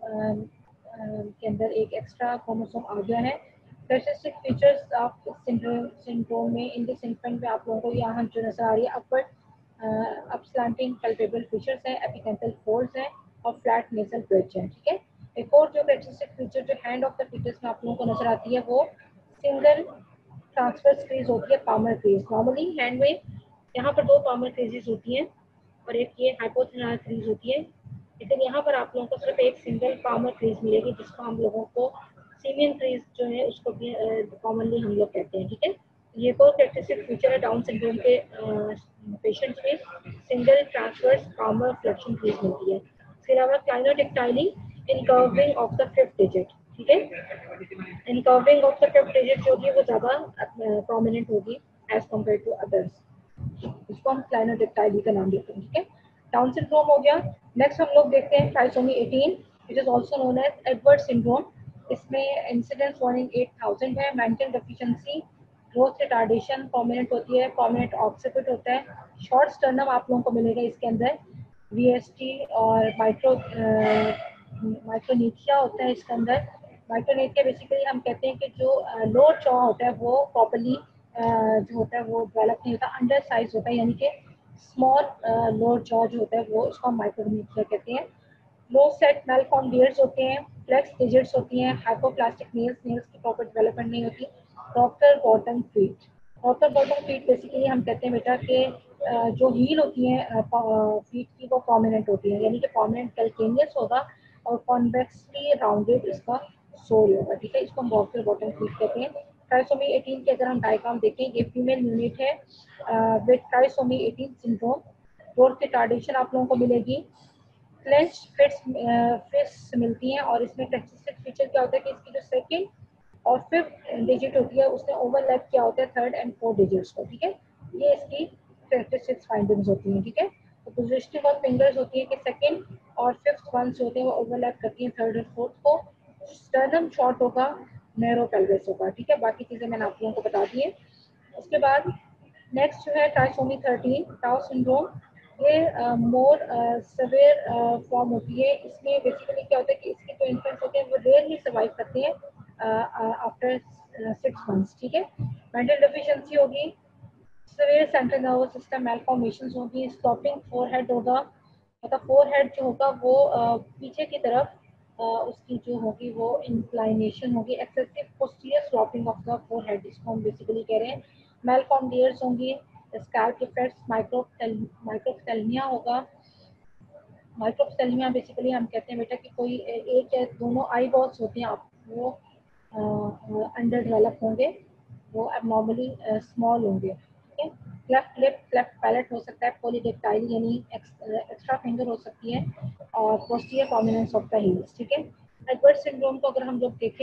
के अंदर एक एक्स्ट्रा क्रोमोसोम आ गया है। Specific features of syndrome syndrome में इन दिस इन्फेंट में आप लोगों को यहाँ जो नजर आ रही है upward up slanting palpable features हैं, एपिकेंथल फोल्ड्स हैं और फ्लैट नेजल ब्रिज है, ठीक है। एक और जो कैरेक्टरिस्टिक फीचर जो हैंड ऑफ द फीचर्स में आप लोगों को नजर आती है वो सिंगल ट्रांसफर क्रीज होती है, पामर क्रीज। नॉर्मली हैंड में यहाँ पर दो पामर क्रीजेस होती हैं और एक ये हाइपोथेनल क्रीज होती है, लेकिन यहाँ पर आप लोगों को सिर्फ एक सिंगल पामर क्रीज मिलेगी जिसको हम लोगों को सीमियन क्रीज जो है उसको भी कॉमनली हम लोग कहते हैं, ठीक है। ये कोई कैरेक्टरिस्टिक फीचर है डाउन सिंड्रोम के पेशेंट्स में, single transverse palmar flexion crease मिलती है। इसके अलावा clinodactyly in curving of the fifth digit, ठीक है। In curving of the fifth digit जो होगी वो ज़्यादा प्रोमिनेंट होगी एज कम्पेयर टू अदर्स, इसको हम क्लाइनोडेक्टाइली का नाम देते हैं, ठीक है। डाउन सिंड्रोम हो गया। नेक्स्ट हम लोग देखते हैं trisomy eighteen which is also known as Edward syndrome. इसमें incidence one in eight thousand है। Mental deficiency, growth retardation prominent होती है, प्रोमिनेंट ऑक्सीपिट होता है, शॉर्ट स्टर्नम आप लोगों को मिलेगा इसके अंदर, वीएसटी और माइक्रो माइक्रोनीथिया होता है इसके अंदर। माइक्रोनीथिया बेसिकली हम कहते हैं कि जो लोअर जॉ होता है वो प्रॉपर्ली जो होता है वो डेवलप नहीं होता, अंडर साइज होता है, यानी कि स्मॉल लोअर जॉ जो होता है वो उसको माइक्रोनीथिया कहते हैं। लो सेट मेलफॉर्म बियर्ड्स होते हैं, फ्लेक्स डिजिट्स होती हैं, हाइपोप्लास्टिक नेल्स, नेल्स की प्रॉपर डेवलपमेंट नहीं होती, rocker bottom feet. Rocker bottom feet basically हम कहते हैं बेटा कि जो हील होती हैं फीट की वो प्रोमिनेंट होती है, यानी कि प्रोमिनेंट कैल्केनियस होगा और कॉन्वेक्सली राउंडेड इसका सोल होगा, ठीक है। इसको हम बॉक्सर बॉटम फीट कहते हैं। ट्राइसोमी एटीन के अगर हम डायग्राम देखें, ये फीमेल यूनिट है with trisomy eighteen syndrome. Growth retardation आप लोगों को मिलेगी, क्लेंच फिट्स फिट्स मिलती हैं, और इसमें कैरेक्टरिस्टिक फीचर क्या होता है कि इसकी जो सेकंड और फिफ्थ डिजिट होती है उसने ओवरलैप किया होता है थर्ड एंड फोर्थ डिजिट्स को, ठीक है। ये इसकी कैरेक्टरिस्टिक्स फाइंडिंग्स होती हैं, ठीक है। तो पोजिशनिंग ऑफ फिंगर्स होती है कि सेकंड और फिफ्थ वंस होते हैं वो ओवरलैप करती हैं थर्ड और फोर्थ को। स्टर्नम शॉर्ट होगा, नैरो पेल्विस होगा, ठीक है। बाकी चीज़ें मैंने आप लोगों को बता दी है। उसके बाद नेक्स्ट जो है ट्राइसोमी थर्टीन टाउ सिंड्रोम। ये मोर सवेयर फॉर्म होती है। इसमें बेसिकली क्या होता है कि इसके जो इन्फेंट्स होते हैं वो रेयरली सर्वाइव करते हैं आफ्टर सिक्स मंथ्स, ठीक है। मेंटल डेफिशिएंसी होगी, severe central nervous system malformations होगी, स्टॉपिंग फोरहेड होगा, मतलब फोरहेड जो होगा वो uh, पीछे की तरफ uh, उसकी जो होगी वो इंक्लाइनेशन होगी, excessive posterior sloping of the forehead, इसको हम बेसिकली कह रहे हैं। मेलफॉर्म्ड ईयर्स होंगी, स्कैल्प डिफेक्ट्स, माइक्रोप्थेल्मिया होगा। माइक्रोप्थेल्मिया बेसिकली हम कहते हैं बेटा कि कोई एक या दोनों आई बॉल्स होते हैं आप वो अंडर डेवलप होंगे, वो एबनॉर्मली स्मॉल होंगे, ठीक है। क्लेफ्ट लिप, क्लेफ्ट पैलेट हो सकता है, पॉलीडेक्टाइल यानी एक्स्ट्रा फिंगर हो सकती है, और posterior prominence of the heels, ठीक है। एडवर्ड सिंड्रोम को अगर हम लोग देखें,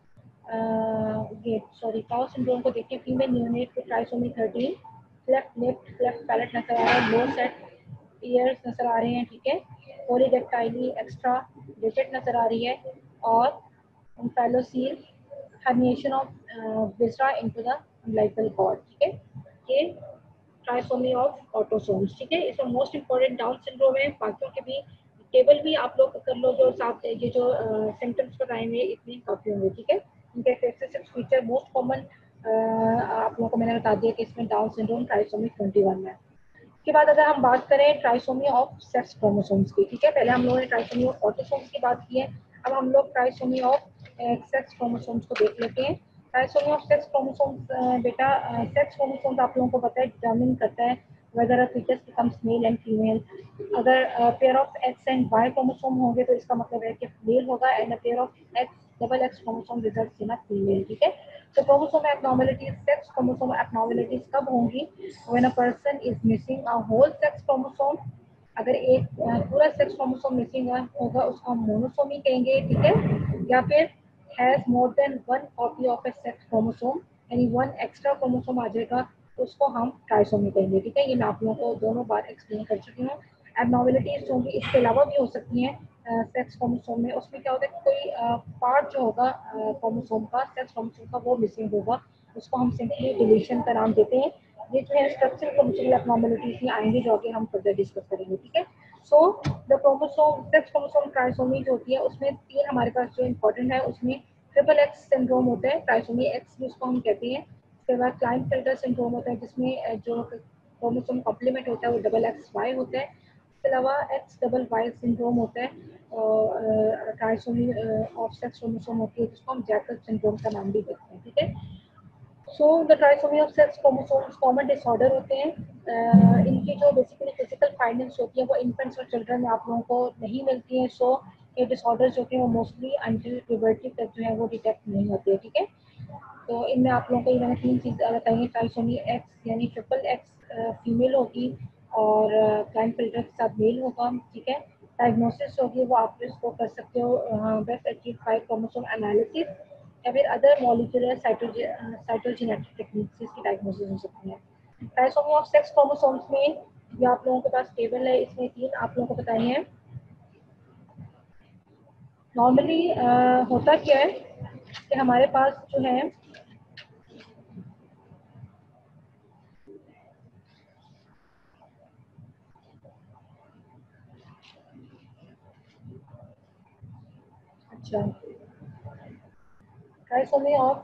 ये सॉरी टाउ सिंड्रोम को देखें, फीमेल यूनिट को trisomy thirteen, cleft lip, cleft palate नजर आ रहा है, लो सेट ईयर्स नजर आ रहे हैं, ठीक है। पॉलीडेक्टाइली एक्स्ट्रा डिजिट नजर आ रही है, और फेलोसील herniation of uh, viscera into the umbilical cord, ठीक है। ये ट्राइसोमी ऑफ ऑटोसोम्स, ठीक है। इसमें मोस्ट इंपॉर्टेंट डाउन सिंड्रोम है, बाकियों के भी टेबल भी आप लोग कर लो, जो साथ ये जो सिम्टम्स uh, बताए हुए इतने काफी होंगे, ठीक है। इनके एक्सेसिव फीचर मोस्ट कॉमन आप लोगों को मैंने बता दिया कि इसमें Down syndrome trisomy twenty one में। के बाद अगर हम बात करें ट्राइसोमी ऑफ सेक्स क्रोमोसोम्स की, ठीक है। पहले हम लोगों ने ट्राइसोमी ऑफ ऑटोसोम्स की बात की है, अब हम लोग ट्राइसोमी ऑफ सेक्स क्रोमोसोम्स को देख लेते हैं। ट्राइसोमी ऑफ सेक्स क्रोमोसोम्स बेटा, सेक्स क्रोमोसोम्स आप लोगों को पता है डिटरमिन करता है whether a fetus becomes male and female. अगर pair of X and Y chromosome होंगे तो इसका मतलब है कि मेल होगा, and a pair of X double X chromosome results in a female, ठीक है। तो chromosome abnormalities, sex chromosome abnormalities कब होंगी? When a person is missing a whole sex chromosome. अगर एक पूरा सेक्स क्रोमोसोम मिसिंग होगा उसको हम मोनोसोमी कहेंगे, ठीक है। या फिर has more than one copy of a sex chromosome, यानी वन एक्स्ट्रा क्रोमोसोम आ जाएगा, तो उसको हम ट्राइसोमी कहेंगे, ठीक है। ये मैं आप लोगों को दोनों बार एक्सप्लेन कर चुकी हूँ। एब्नॉर्मलिटीज होंगी, इसके अलावा भी हो सकती हैं सेक्स क्रोमोसोम में। उसमें क्या होता है कि कोई पार्ट जो होगा क्रोमोसोम का, सेक्स क्रोमोसोम का, वो मिसिंग होगा, उसको हम सिंपली डिलीशन का नाम देते हैं। ये जो है स्ट्रक्चरल क्रोमोसोमल एब्नॉर्मलिटीज में आएंगे, जो आगे हम फर्दर डिस्कस करेंगे, ठीक है। So the chromosome sex chromosome trisomy जो होती है उसमें तीन हमारे पास जो इंपॉर्टेंट है, उसमें ट्रिपल एक्स सिंड्रोम होता है, ट्राइसोमी एक्स भी उसको हम कहते हैं। उसके बाद क्लाइनफेल्टर सिंड्रोम होता है, जिसमें जो क्रोमोसोम कॉम्प्लीमेंट होता है वो डबल एक्स वाई होता है। इसके अलावा एक्स डबल वाई सिंड्रोम होता है, और ट्राइसोमी ऑफ सेक्स क्रोमोसोम होती है, जिसको हम जैकब सिंड्रोम का नाम भी देते हैं, ठीक है। So the trisomy of sex chromosomes common disorder होते हैं। uh, इनकी जो बेसिकली फिजिकल फाइंडिंग्स होती है वो इन्फेंट्स और चिल्ड्रन में आप लोगों को नहीं मिलती हैं। सो ये डिसऑर्डर्स होते हैं वो मोस्टली अंटिल प्यूबर्टी तक जो है वो डिटेक्ट नहीं होते हैं, ठीक है। तो इनमें आप लोगों को ये मैंने तीन चीज़ बताई हैं। ट्राइसोमी एक्स यानी ट्रिपल एक्स फीमेल होगी, और क्लाइनफेल्टर के साथ मेल होगा, ठीक है। डायग्नोसिस होगी वो आप इसको कर सकते हो best achieve five chromosome analysis, या फिर अदर मॉलिक्यूलर साइटोजेनेटिक टेक्निक से इसकी डायग्नोसिस हो सकती है। ट्राइसोमी ऑफ सेक्स क्रोमोसोम्स में ये आप लोगों के पास टेबल है, इसमें तीन आप लोगों को बताई हैं। नॉर्मली होता क्या है कि हमारे पास जो है अच्छा ट्राइसोमी ऑफ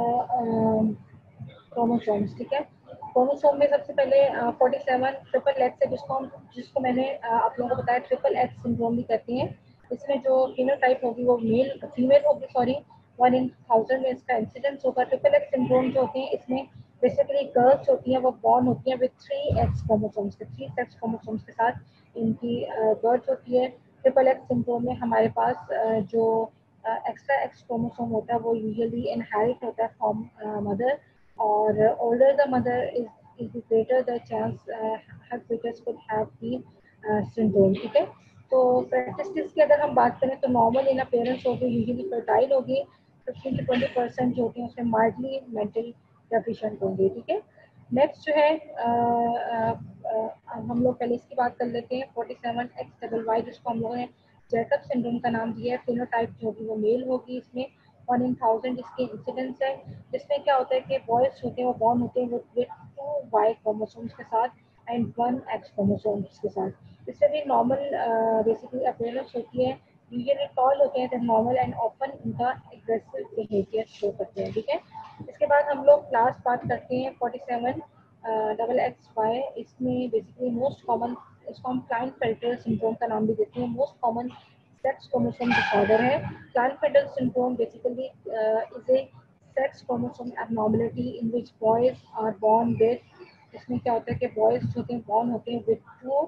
क्रोमोसोम्स, ठीक है। क्रोमोसोम में सबसे पहले फोर्टी सेवन ट्रिपल एक्स है, जिसको हम जिसको मैंने uh, आप लोगों को बताया ट्रिपल एक्स सिंड्रोम भी कहती हैं। इसमें जो फिनोटाइप होगी वो मेल फीमेल होगी, सॉरी वन इन थाउजेंड में इसका इंसिडेंस होगा। ट्रिपल एक्स सिंड्रोम जो होते हैं इसमें बेसिकली गर्ल्स होती हैं वो बॉर्न होती हैं विद थ्री एक्स क्रोमोसोम्स के, थ्री सेक्स क्रोमोसोम्स के साथ इनकी बर्थ होती है। ट्रिपल एक्स सिंड्रोम में हमारे पास uh, जो एक्स्ट्रा एक्स क्रोमोसोम होता है वो यूजुअली इनहेरिट होता है फ्रॉम मदर, और older the mother is is the greater the chance her fetus could have the syndrome, ठीक है। तो प्रैक्टिस की अगर हम बात करें तो नॉर्मल इन पेरेंट्स होगी, यूजुअली फर्टाइल होगी, फिफ्टीन टू ट्वेंटी परसेंट जो होती हैं उसमें माइल्डली मेंटल डेफिशिएंट होंगे, ठीक है। नेक्स्ट जो है आ, आ, आ, हम लोग पहले इसकी बात कर लेते हैं, forty seven X double Y जिसको हम लोगों ने जैकब सिंड्रोम का नाम दिया है। फिनोटाइप जो होगी वो मेल होगी, इसमें वन इन थाउजेंड इसकी इंसिडेंस है। जिसमें क्या होता है कि बॉयज होते हैं वो बॉर्न होते हैं विद टू वाई क्रोमोसोम्स के साथ एंड वन एक्स क्रोमोसोम्स के साथ। इससे भी नॉर्मल बेसिकली अपीयरेंस होती है, यूजुअली टॉल होते हैं द नॉर्मल एंड ऑफन उनका एग्रेसिव बिहेवियर शो करते हैं, ठीक है। इसके बाद हम लोग लास्ट बात करते हैं forty seven double X Y. इसमें बेसिकली मोस्ट कॉमन, इसको हम क्लाइनफेल्टर सिंड्रोम का नाम भी देते हैं, most common sex chromosome disorder है। Klinefelter syndrome basically is a sex chromosome abnormality in which boys are born with, इसमें क्या होता है कि बॉयज होते हैं बॉर्न होते हैं विद टू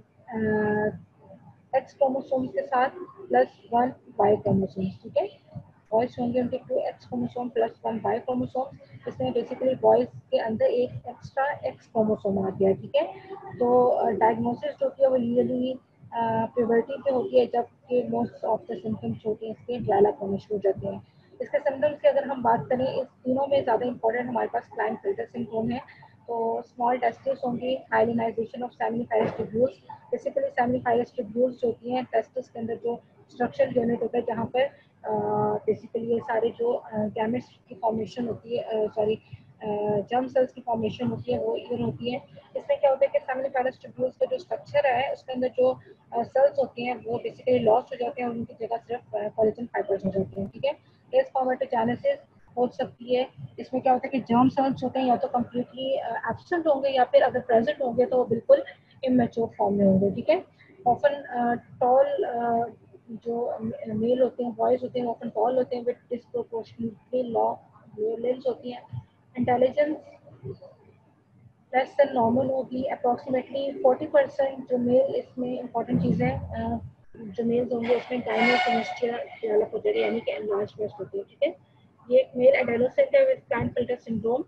एक्स क्रोमोसोम्स के साथ प्लस वन वाई क्रोमोसोम्स, ठीक है। बॉयज होंगे उनके two X chromosome plus one Y chromosome, इसमें बेसिकली बॉयज के अंदर एक एक्स्ट्रा एक्स क्रोमोसोम आ गया, ठीक है। तो डायग्नोसिस जो होती है वो यूजुअली प्यूबर्टी पे होती है, जबकि मोस्ट ऑफ द सिम्टम्स होते हैं इसके डेवलप होने शुरू हो जाते हैं। इसके सिम्टम्स की अगर हम बात करें, इस तीनों में ज़्यादा इंपॉर्टेंट हमारे पास क्लाइनफेल्टर सिंड्रोम है। तो स्मॉल टेस्टिस होंगी, hyalinization of seminiferous tubules, basically seminiferous tubules जो होती हैं टेस्टिस के अंदर जो स्ट्रक्चर यूनिट होता है जहाँ पर बेसिकली ये सारे जो गैमेट्स की फॉर्मेशन होती है, सॉरी जर्म सेल्स की फॉर्मेशन होती है वो इधर होती है। इसमें क्या होता है कि सेमिनिफेरस ट्यूब्यूल्स का जो स्ट्रक्चर है उसके अंदर जो सेल्स होती हैं वो बेसिकली लॉस हो जाते हैं और उनकी जगह सिर्फ कोलेजन फाइबर्स हो जाते हैं, ठीक है। केस फॉर्मेटोजेनेसिस हो सकती है। इसमें क्या होता है कि जर्म सेल्स होते हैं या तो कम्प्लीटली एब्सेंट होंगे या फिर अगर प्रेजेंट होंगे तो बिल्कुल इमेच्योर फॉर्म में होंगे, ठीक है। ऑफन टॉल जो मेल होते हैं बॉयज होते हैं ऑफन टॉल होते हैं विद डिस्प्रोपोर्शनेटली लॉन्ग लेंस होती हैं। इंटेलिजेंस लेस देन नॉर्मल होगी, अप्रॉक्सीमेटली फोर्टी परसेंट जो मेल, इसमें इंपॉर्टेंट चीज़ है जो मेल्स होंगे उसमें गायनोकोमेस्टिया डेवलप हो जाएगी यानी कि एनलार्ज ब्रेस्ट होती है, ठीक है। ये एक मेल एडोलेसेंट है विद क्लाइनफेल्टर सिंड्रोम।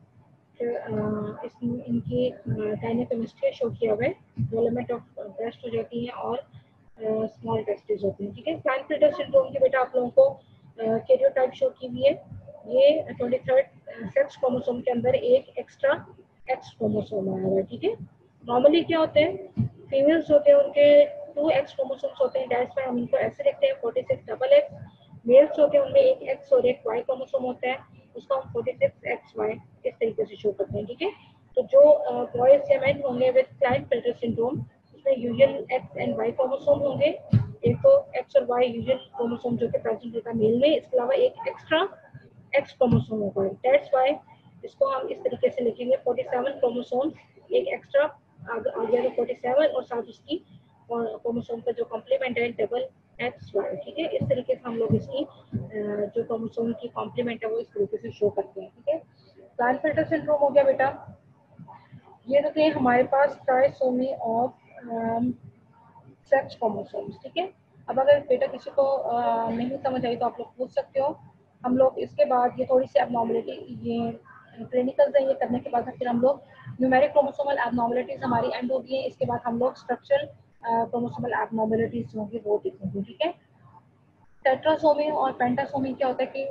इस इनकी गायनोकोमेस्टिया शो किया हुआ है, डेवलपमेंट ऑफ ब्रेस्ट हो जाती है और स्मॉल टेस्टिस होते हैं, ठीक है। क्लाइनफेल्टर सिंड्रोम की बेटा आप लोगों को कैरियोटाइप शो की हुई है। ये ट्वेंटी थर्ड सेक्स क्रोमोसोम के अंदर एक एक्स्ट्रा एक्स क्रोमोसोम आया हुआ है, ठीक है। नॉर्मली क्या होते हैं, फीमेल्स होते हैं उनके टू एक्स क्रोमोसोम्स होते हैं, दैट्स व्हाई हम इनको ऐसे लिखते हैं forty six double X. Males होते हैं उनमें एक एक्स और एक वाई क्रोमोसोम होता है, उसको हम फोर्टी सिक्स एक्स वाई इस तरीके से शो करते हैं, ठीक है। तो जो बॉयज या मैन होंगे विद क्लाइनफेल्टर सिंड्रोम उसमें usual X and Y chromosome होंगे, एक तो एक्स और वाई यूजुअल क्रोमोसोम जो कि प्रेजेंट होता है मेल में, इसके अलावा एक एक्स्ट्रा एक्स क्रोमोसोम होगा, दैट्स व्हाई इसको हम इस तरीके से लिखेंगे फोर्टी सेवन क्रोमोसोम, एक एक्स्ट्रा आ गया तो फोर्टी सेवन और साथ उसकी क्रोमोसोम का जो कॉम्प्लीमेंट है डबल एक्स वाई, ठीक है। इस तरीके से हम लोग इसकी जो क्रोमोसोम की कॉम्प्लीमेंट है वो इस तरीके से शो करते हैं, ठीक है। क्लाइनफेल्टर सिंड्रोम हो गया बेटा, ये तो थे हमारे पास ट्राइसोमी ऑफ सेक्स क्रोमोसोम्स, ठीक है। अब अगर बेटा किसी को आ, नहीं समझ आई तो आप लोग पूछ सकते हो। हम लोग इसके बाद ये थोड़ी सी एबनॉर्मलिटी, ये क्लिनिकल है, ये करने के बाद फिर हम लोग न्यूमेरिक क्रोमोसोमल एबनॉर्मलिटीज हमारी एंड होगी है। इसके बाद हम लोग स्ट्रक्चरल क्रोमोसोमल एबनॉर्मलिटीज होंगी वो देखेंगे, ठीक है। टेट्रासोमी और पेंटासोमी क्या होता है कि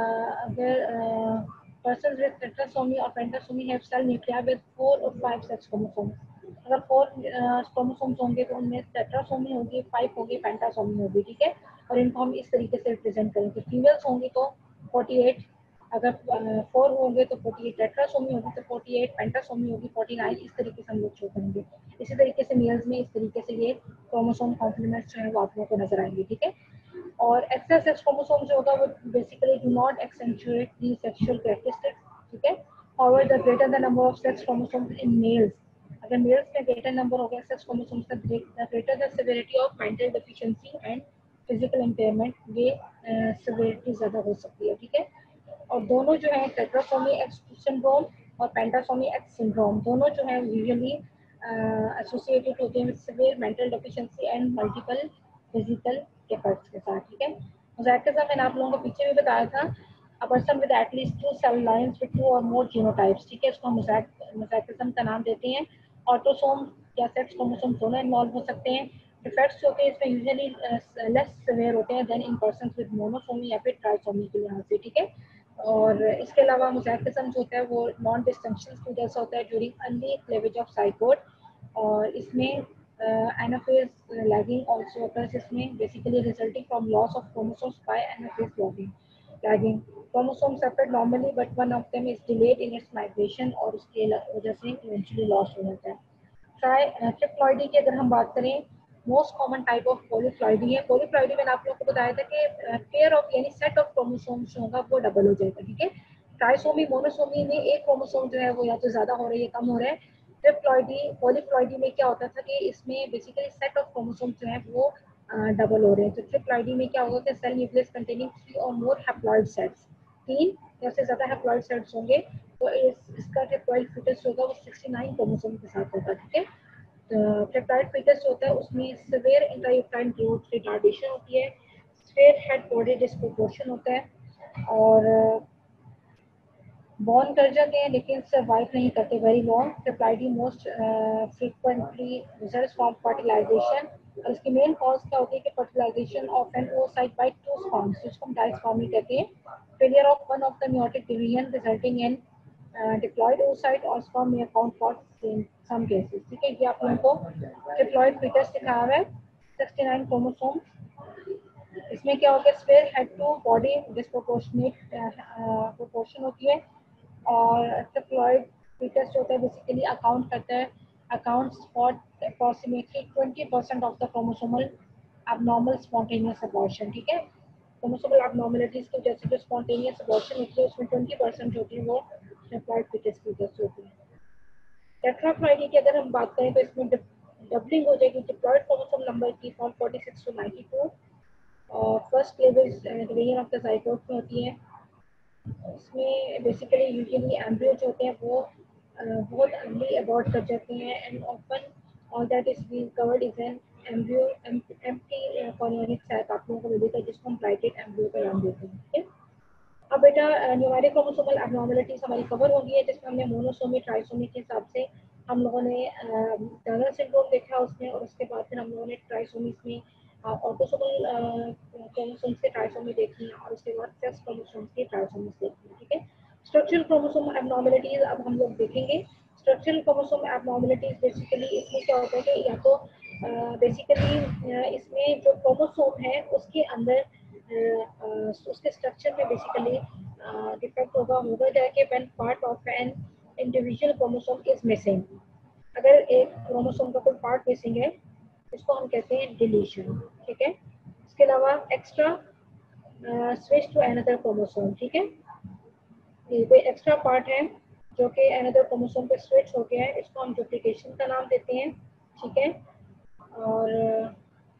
अगर persons with tetrasome or pentasome have cell nuclei with four or five sex chromosomes, अगर फोर क्रोमोसोम्स होंगे तो उनमें टेट्रासोमी होगी, फाइव होगी, पेंटासोमी होगी, ठीक है। और इनको हम इस तरीके से रिप्रेजेंट करेंगे, फीमेल्स होंगी तो फोर्टी एट, अगर फोर होंगे तो फोर्टी एट टेट्रासोमी होगी, तो फोर्टी एट पेंटासोमी होगी, फोर्टी नाइन, इस तरीके से हम लोग शो करेंगे। इसी तरीके से मेल्स में इस तरीके से ये क्रोमोसोम कॉम्प्लीमेंट्स जो है वो आप लोगों को नजर आएंगे, ठीक है। और एक्स्ट्रा सेक्स क्रोमोसोम जो होगा वो basically do not accentuate the sexual characteristics, ठीक है। और the greater the number of sex chromosomes in males, अगर मेल्स में ग्रेटर नंबर हो गया सेक्स क्रोमोसोम्स का, the greater the severity of mental deficiency and physical impairment, ये severity ज़्यादा हो सकती है, ठीक है। और दोनों जो है टेट्रासोमी एक्स सिंड्रोम और पेंटासोमी एक्स सिंड्रोम दोनों जो है यूजुअली एसोसिएटेड होते हैं with severe mental deficiency and multiple physical defects के साथ, ठीक है। मोज़ाइकिज्म मैंने आप लोगों को पीछे भी बताया था, a person with at least two cell lines with two और मोर जीनोटाइप्स, ठीक है, इसको हम मोज़ाइकिज्म का नाम देते हैं। ऑटोसोम या सेक्स क्रोमोसोम दोनों इन्वॉल्व हो सकते हैं। डिफेक्ट्स होते हैं इसमें यूजुअली लेस सिवियर होते हैं than in persons with monosomy या फिर ट्राइसोमी के लिहाज से, ठीक है। और इसके अलावा मोज़ाइकिज्म जो होता है वो नॉन डिस्टिंक्शन की वजह से होता है during early cleavage of zygote, और इसमें एनाफेज लैगिंग आल्सो occurs इसमें, basically resulting from loss of chromosomes by anaphase lagging lagging chromosome separate normally but one of them is delayed in its migration और उसकी वजह से eventually loss हो जाता है। ट्राई ट्रिप्लॉइडी की अगर हम बात करें, most common type of polyploidy है। पॉलीप्लॉइडी मैंने आप लोगों को बताया था कि पेयर ऑफ यानी सेट ऑफ क्रोमोसोम्स होगा वो डबल हो जाएगा, ठीक है। ट्राइसोमी मोनोसोमी में एक क्रोमोसोम जो है वो या तो ज्यादा हो रहा है या कम हो रहा है। ट्रिप्लॉइडी पॉलीप्लॉइडी में क्या होता था कि इसमें बेसिकली सेट ऑफ क्रोमोसोम जो है वो डबल हो रहे हैं। तो ट्रिप्लॉइडी में क्या होगा कि सेल न्यूक्लियस कंटेनिंग थ्री और मोर हैप्लॉइड सेट्स, तीन या से ज्यादा हैप्लॉइड सेट्स होंगे, तो इस, इसका ट्रिप्लॉइड फीटस होगा वो सिक्सटी नाइन क्रोमोसोम के साथ होगा, ठीक है। ट्रिप्लॉइड फीटस होता है उसमें सिवियर इंट्रायूट्राइन ग्रोथ रिटार्डेशन होती है, स्फेयर हेड बॉडी डिस्प्रोपोर्शन होता है, और बॉर्न कर जाते हैं लेकिन सर्वाइव नहीं करते very long. Triploidy most frequently results from fertilisation, और इसकी मेन कॉज क्या होती है कि fertilisation of an oocyte by two sperms, जिसको हम डायस्पर्मी कहते हैं। Failure of one of the meiotic division resulting in diploid oocyte और sperm may account for some cases, ठीक है। ये आप लोगों को डिप्लॉयड फीटस दिखाया हुआ है, सिक्सटी नाइन क्रोमोसोम। इसमें क्या होगा, sphere head to body disproportionate proportion होती है, और ट्रिप्लॉइड फीटस जो होता है बेसिकली अकाउंट करता है accounts for approximately twenty percent of the chromosomal abnormal spontaneous abortion, ठीक है। क्रोमोसोमल abnormalities की वजह से जो spontaneous abortion होती है उसमें ट्वेंटी परसेंट होती है वो ट्रिप्लॉइड फीटस की वजह से होती है। टेट्राप्लॉइडी की अगर हम बात करें तो इसमें डबलिंग हो जाएगी डिप्लॉइड क्रोमोसोम नंबर की from forty six to ninety two, और first cleavage division of the zygote में होती है। इसमें बेसिकली यूजुअली एम्ब्रियो जो होते हैं वो uh, बहुत अर्ली अबॉर्ट कर जाते हैं, and often all that is being covered is an embryo empty chorionic sac आप लोगों को मिलेगा, जिसको हम ब्राइटेड एम्ब्रियो का नाम देते हैं, ठीक है। अब बेटा न्यूमेरिक क्रोमोसोमल एब्नॉर्मलिटीज हमारी कवर हो गई है, जिसमें हमने मोनोसोमी ट्राइसोमी के हिसाब से हम लोगों ने टर्नर सिंड्रोम देखा उसमें, और उसके बाद फिर हम लोगों ने ट्राइसोमी में ऑटोसोमल क्रोमोसोम्स के ट्राइसोमी देखी, और उसके बाद सेक्स क्रोमोसोम्स की ट्राइसोमीज देखी, ठीक है। स्ट्रक्चरल क्रोमोसोम एब्नॉर्मलिटीज अब हम लोग देखेंगे। स्ट्रक्चरल क्रोमोसोम एब्नॉर्मलिटीज बेसिकली इसमें क्या होता है कि या तो बेसिकली uh, इसमें जो क्रोमोसोम है उसके अंदर Uh, uh, उसके स्ट्रक्चर में बेसिकली डिफेक्ट होगा होगा जाके when part of an individual chromosome is missing. अगर एक क्रोमोसोम का कोई पार्ट मिसिंग है इसको हम कहते हैं डिलीशन, ठीक है। इसके अलावा extra switch to another chromosome, ठीक है। ये कोई एक्स्ट्रा पार्ट है जो कि अनदर क्रोमोसोम पे स्विच हो गया है, इसको हम डुप्लीकेशन का नाम देते हैं, ठीक है। और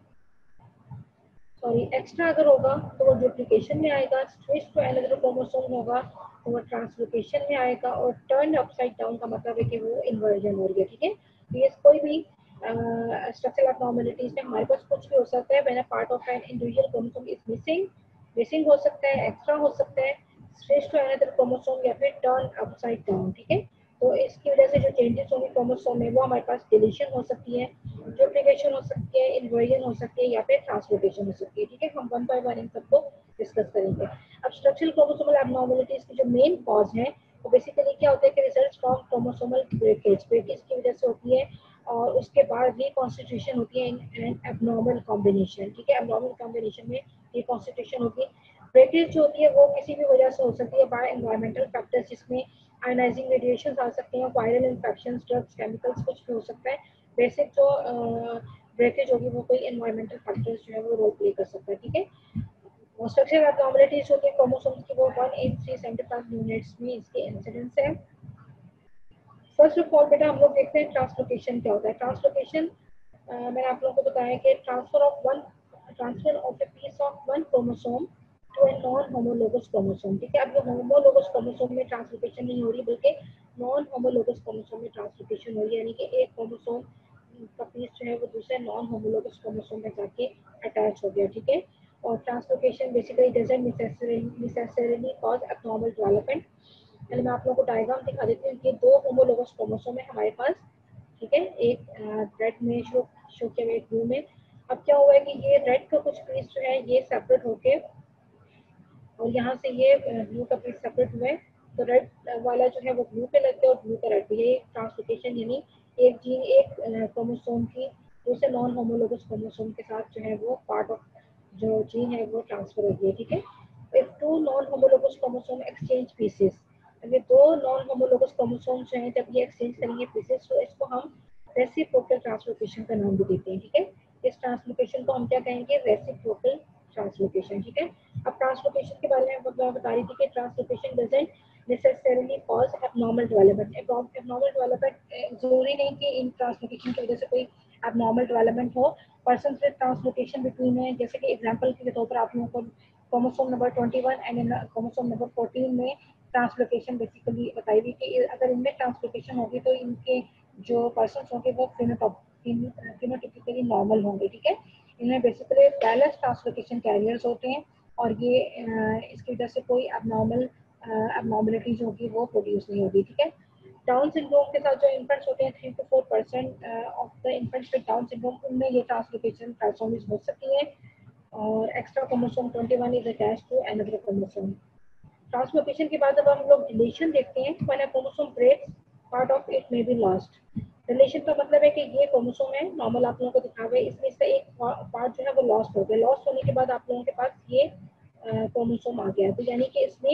सॉरी एक्स्ट्रा अगर होगा तो वो डुप्लीकेशन में आएगा, स्विच टू अनदर क्रोमोसोम होगा तो वो ट्रांसलोकेशन में आएगा, और टर्न अपसाइड डाउन का मतलब है कि वो इन्वर्जन हो रही है, ठीक है। तो ये कोई भी स्ट्रक्चरल एब्नॉर्मलिटीज में हमारे पास कुछ भी हो सकता है, when a part of an individual chromosome is missing, missing हो सकता है, एक्स्ट्रा हो सकता है, स्विच टू अनदर क्रोमोसोम या फिर टर्न अपसाइड डाउन, ठीक है। तो इसकी वजह से जो चेंजेस होंगे क्रोमोसोम में वो हमारे पास डिलीशन हो सकती है, डुप्लीकेशन हो सकती है, इन्वर्जन हो सकती है, या फिर ट्रांसलोकेशन हो सकती है, ठीक है। हम वन बाय वन इन सबको डिस्कस करेंगे। अब स्ट्रक्चरल क्रोमोसोमल एब्नॉर्मलिटीज की जो मेन कॉज है वो बेसिकली क्या होता है कि result from chromosomal breakage breakage की वजह से होती है, और उसके बाद रिकॉन्स्टिट्यूशन होती है इन एन एब्नॉर्मल कॉम्बिनेशन, ठीक है। एब्नॉर्मल कॉम्बिनेशन में रिकॉन्स्टिट्यूशन होती है। ब्रेकेज जो होती है वो किसी भी वजह से हो सकती है बाय एनवायरमेंटल फैक्टर्स, जिसमें आयनाइजिंग रेडिएशन आ सकते हैं, वायरल इन्फेक्शन, ड्रग्स, केमिकल्स, कुछ भी हो सकता है। बेसिक जो ब्रेकेज होगी वो कोई एनवायरमेंटल फैक्टर्स जो है वो रोल प्ले कर सकता है, ठीक है। स्ट्रक्चरल एब्नॉर्मलिटीज होती है क्रोमोसोम्स की वो one eight three seventy five units में इसके इंसिडेंस है। फर्स्ट ऑफ ऑल बेटा हम लोग देखते हैं ट्रांसलोकेशन क्या होता है। ट्रांसलोकेशन मैंने आप लोगों को बताया कि transfer of one transfer of a piece of one chromosome to a non homologous chromosome, ठीक है। अब ये होमोलोगस क्रोमोसोम में ट्रांसलोकेशन नहीं हो रही बल्कि नॉन होमोलोगस क्रोमोसोम में ट्रांसलोकेशन हो रही है, यानी कि एक क्रोमोसोम का पीस जो है वो दूसरे नॉन होमोलोगस क्रोमोसोम में जाके अटैच हो गया, ठीक है। और translocation basically doesn't necessarily cause abnormal development. पहले मैं आप लोगों को डायग्राम दिखा देती हूँ। ये दो होमोलोगस क्रोमोसोम है हमारे पास, ठीक है, एक रेड में शो शो किया हुआ, एक ब्लू में। अब क्या हुआ है कि ये रेड का कुछ पीस जो है ये सेपरेट होके और यहाँ से ये ब्लू का पीस सेपरेट हुआ है, तो रेड वाला जो है वो ब्लू पे लग गया और ब्लू का रेड पे। ये ट्रांसलोकेशन यानी एक जीन एक क्रोमोसोम की दूसरे नॉन होमोलोगस क्रोमोसोम के साथ जो है वो पार्ट ऑफ जो जीन है वो ट्रांसफर हो गया, ठीक है। If two non homologous chromosome exchange pieces, ये दो नॉन होमोलोगस क्रोमोसोम जो हैं जब ये एक्सचेंज करेंगे पीसेस, तो इसको हम रेसिप्रोकल ट्रांसलोकेशन का नाम भी देते हैं, ठीक है। इस ट्रांसलोकेशन को हम क्या कहेंगे, रेसिप्रोकल ट्रांसलोकेशन, ठीक है। अब ट्रांसलोकेशन के बारे में मैं बता रही थी कि translocation doesn't necessarily cause abnormal development. Abnormal development जरूरी नहीं कि इन ट्रांसलोकेशन की वजह से कोई एबनॉर्मल डेवलपमेंट हो। पर्सन विद ट्रांसलोकेशन बिटवीन में, जैसे कि एग्जांपल के तौर पर आप लोगों को chromosome number twenty one and chromosome number fourteen में ट्रांसलोकेशन बेसिकली बताई हुई कि अगर इनमें ट्रांसलोकेशन होगी तो इनके जो पर्सन होंगे वो फिनोटाइपिकली नॉर्मल होंगे, ठीक है। इनमें बेसिकली बैलेंस ट्रांसलोकेशन कैरियर्स होते हैं और ये इसकी वजह से कोई एबनॉर्मल एबनॉर्मलिटी जो होगी वो प्रोड्यूस नहीं होगी, ठीक है। डाउन सिंड्रोम के साथ जो इन्फेंट्स होते हैं, three to four percent of the infants with Down syndrome, उनमें ये ट्रांसलोकेशन ट्रांसफॉर्मेशन हो सकती है और extra chromosome twenty one is attached to another chromosome. Translocation के बाद अब हम लोग डिलीशन देखते हैं। When a chromosome breaks, part of it may be lost. Deletion का मतलब है कि ये क्रोमोसोम है, नॉर्मल आप लोगों को दिखा हुआ है, इसमें इसका एक पार्ट जो है वो लॉस्ट हो गया। लॉस्ट होने के बाद आप लोगों के पास ये क्रोमोसोम आ गया, तो यानी कि इसमें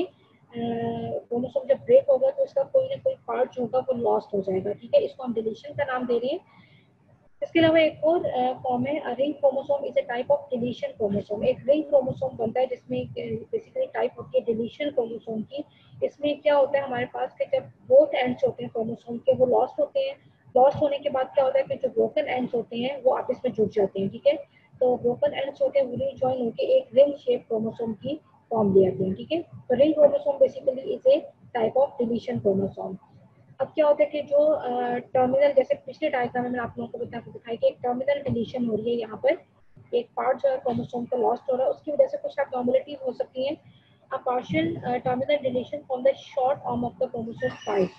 क्रोमोसोम जब ब्रेक होगा तो इसका कोई ना कोई पार्ट जो होगा वो लॉस्ट हो जाएगा, ठीक है। इसको हम डिलीशन का नाम दे रहे हैं। इसके अलावा एक और फॉर्म है, ring chromosome is a type of deletion chromosome. एक रिंग क्रोमोसोम बनता है जिसमें बेसिकली टाइप होती है डिलीशन क्रोमोसोम की। इसमें क्या होता है हमारे पास कि जब बोथ एंड्स होते हैं क्रोमोसोम के वो लॉस्ट होते हैं, लॉस्ट होने के बाद क्या होता है कि जो ब्रोकन एंड्स होते हैं वो आपस में जुड़ जाते हैं, ठीक है। तो ब्रोकन एंड्स होते हैं रीजॉइन होकर एक रिंग शेप क्रोमोसोम की फॉर्म ले आते हैं, ठीक है। तो ring chromosome basically is a type of deletion chromosome. अब क्या होता है कि जो टर्मिनल, जैसे पिछले डायग्राम में मैंने आप लोगों को बता के दिखाई कि एक टर्मिनल डिलीशन हो रही है, यहाँ पर एक पार्ट जो है क्रोमोसोम का लॉस्ट हो रहा है, उसकी वजह से कुछ एब्नॉर्मलिटीज हो सकती हैं। A partial terminal deletion from the short arm of the chromosome five.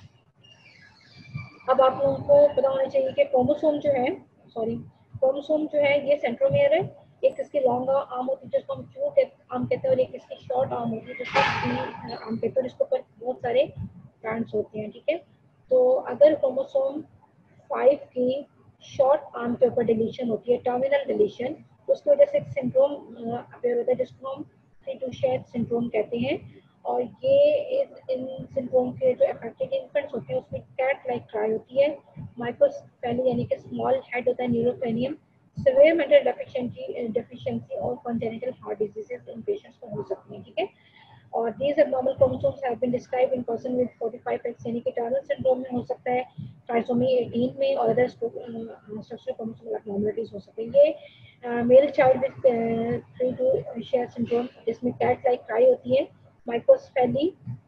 अब आप लोगों को पता होना चाहिए कि क्रोमोसोम जो है, सॉरी क्रोमोसोम जो है ये सेंट्रोमियर है। एक इसकी लॉन्ग आर्म होती है जिसको हम क्यू आर्म कहते हैं और एक इसकी शॉर्ट आर्म होती है जिसको टी आर्म कहते हैं, जिसके ऊपर बहुत सारे ब्रांड्स होते हैं, ठीक है। तो अगर क्रोमोसोम फाइव की शॉर्ट आर्म के ऊपर डिलीशन होती है, टर्मिनल डिलीशन, तो उसकी वजह से एक सिंड्रोम अपेयर होता है जिसको हम थ्री टू शेड सिंड्रोम कहते हैं। और ये इस इन सिंड्रोम के जो अफेक्टेड इन्फेंट्स होते हैं उसमें कैट लाइक क्राई होती है, माइक्रोसेफेली यानी कि स्मॉल हेड होता है, न्यूरोपेनियम, सिवियर मेंटल डेफिशिएंसी डेफिशिएंसी और कॉन्जेनिटल हार्ट डिजीजेस इन पेशेंट्स में हो सकती हैं, ठीक है। और these abnormal chromosomes have been described in person with forty five X यानी कि टर्नर सिंड्रोम में हो सकता है, ट्राइसोमी एटीन में और अदर स्ट्रक्चरल क्रोमोसोमल एब्नॉर्मलिटीज हो सकती है। ये male child with cri du chat syndrome जिसमें कैट लाइक क्राई होती है, माइक्रोसेफेली,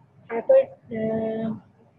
हाइपर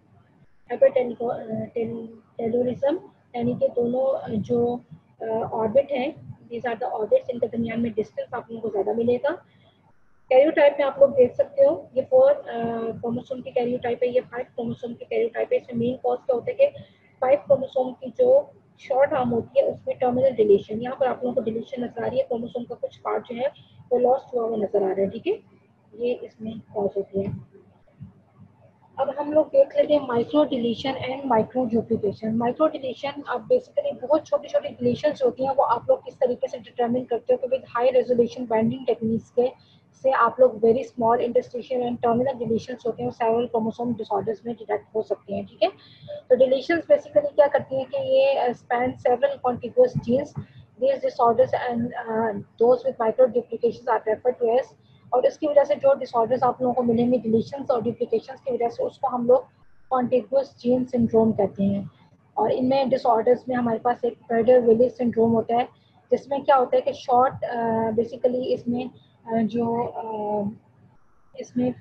हाइपरटेलोरिज्म यानी कि दोनों जो ऑर्बिट हैं, दीज आर द ऑर्बिट्स, इनके दरमियान में डिस्टेंस आप लोगों को ज़्यादा मिलेगा। कैरियोटाइप में आप लोग देख सकते हो ये फोर क्रोमोसोम की कैरियोटाइप है, ये फाइव क्रोमोसोम की कैरियोटाइप है। इसमें मेन कॉज क्या होता है कि फाइव क्रोमोसोम की जो शॉर्ट आर्म होती है उसमें टर्मिनल डिलीशन, यहाँ पर आप लोगों को डिलीशन नजर आ रही है, क्रोमोसोम का कुछ पार्ट जो है वो लॉस्ट हुआ हुआ नजर आ रहा है, ठीक है। ये इसमें कॉज होती है। अब हम लोग देख लेते हैं micro deletion and micro duplication. Micro deletion अब बेसिकली बहुत छोटी छोटी डिलीशन होती हैं, वो आप लोग किस तरीके से डिटरमिन करते हो कि with high resolution binding techniques के से आप लोग very small interstitial and terminal deletions होते हैं सेवरल क्रोमोसोम डिसऑर्डर्स में डिटेक्ट हो सकती हैं, ठीक है। तो डिलीशंस बेसिकली क्या करती हैं कि ये span several contiguous genes, these disorders and uh, those with micro duplications are referred to as। और इसकी वजह से जो डिसऑर्डर्स आप लोगों को मिलेंगे डिलीशंस और डुप्लीकेशंस की वजह से उसको हम लोग कॉन्टिग्यूअस जीन सिंड्रोम कहते हैं। और इनमें डिसऑर्डर्स में हमारे पास एक प्रेडर-विली सिंड्रोम होता है जिसमें क्या होता है कि शॉर्ट बेसिकली इसमें uh, जो uh, इसमें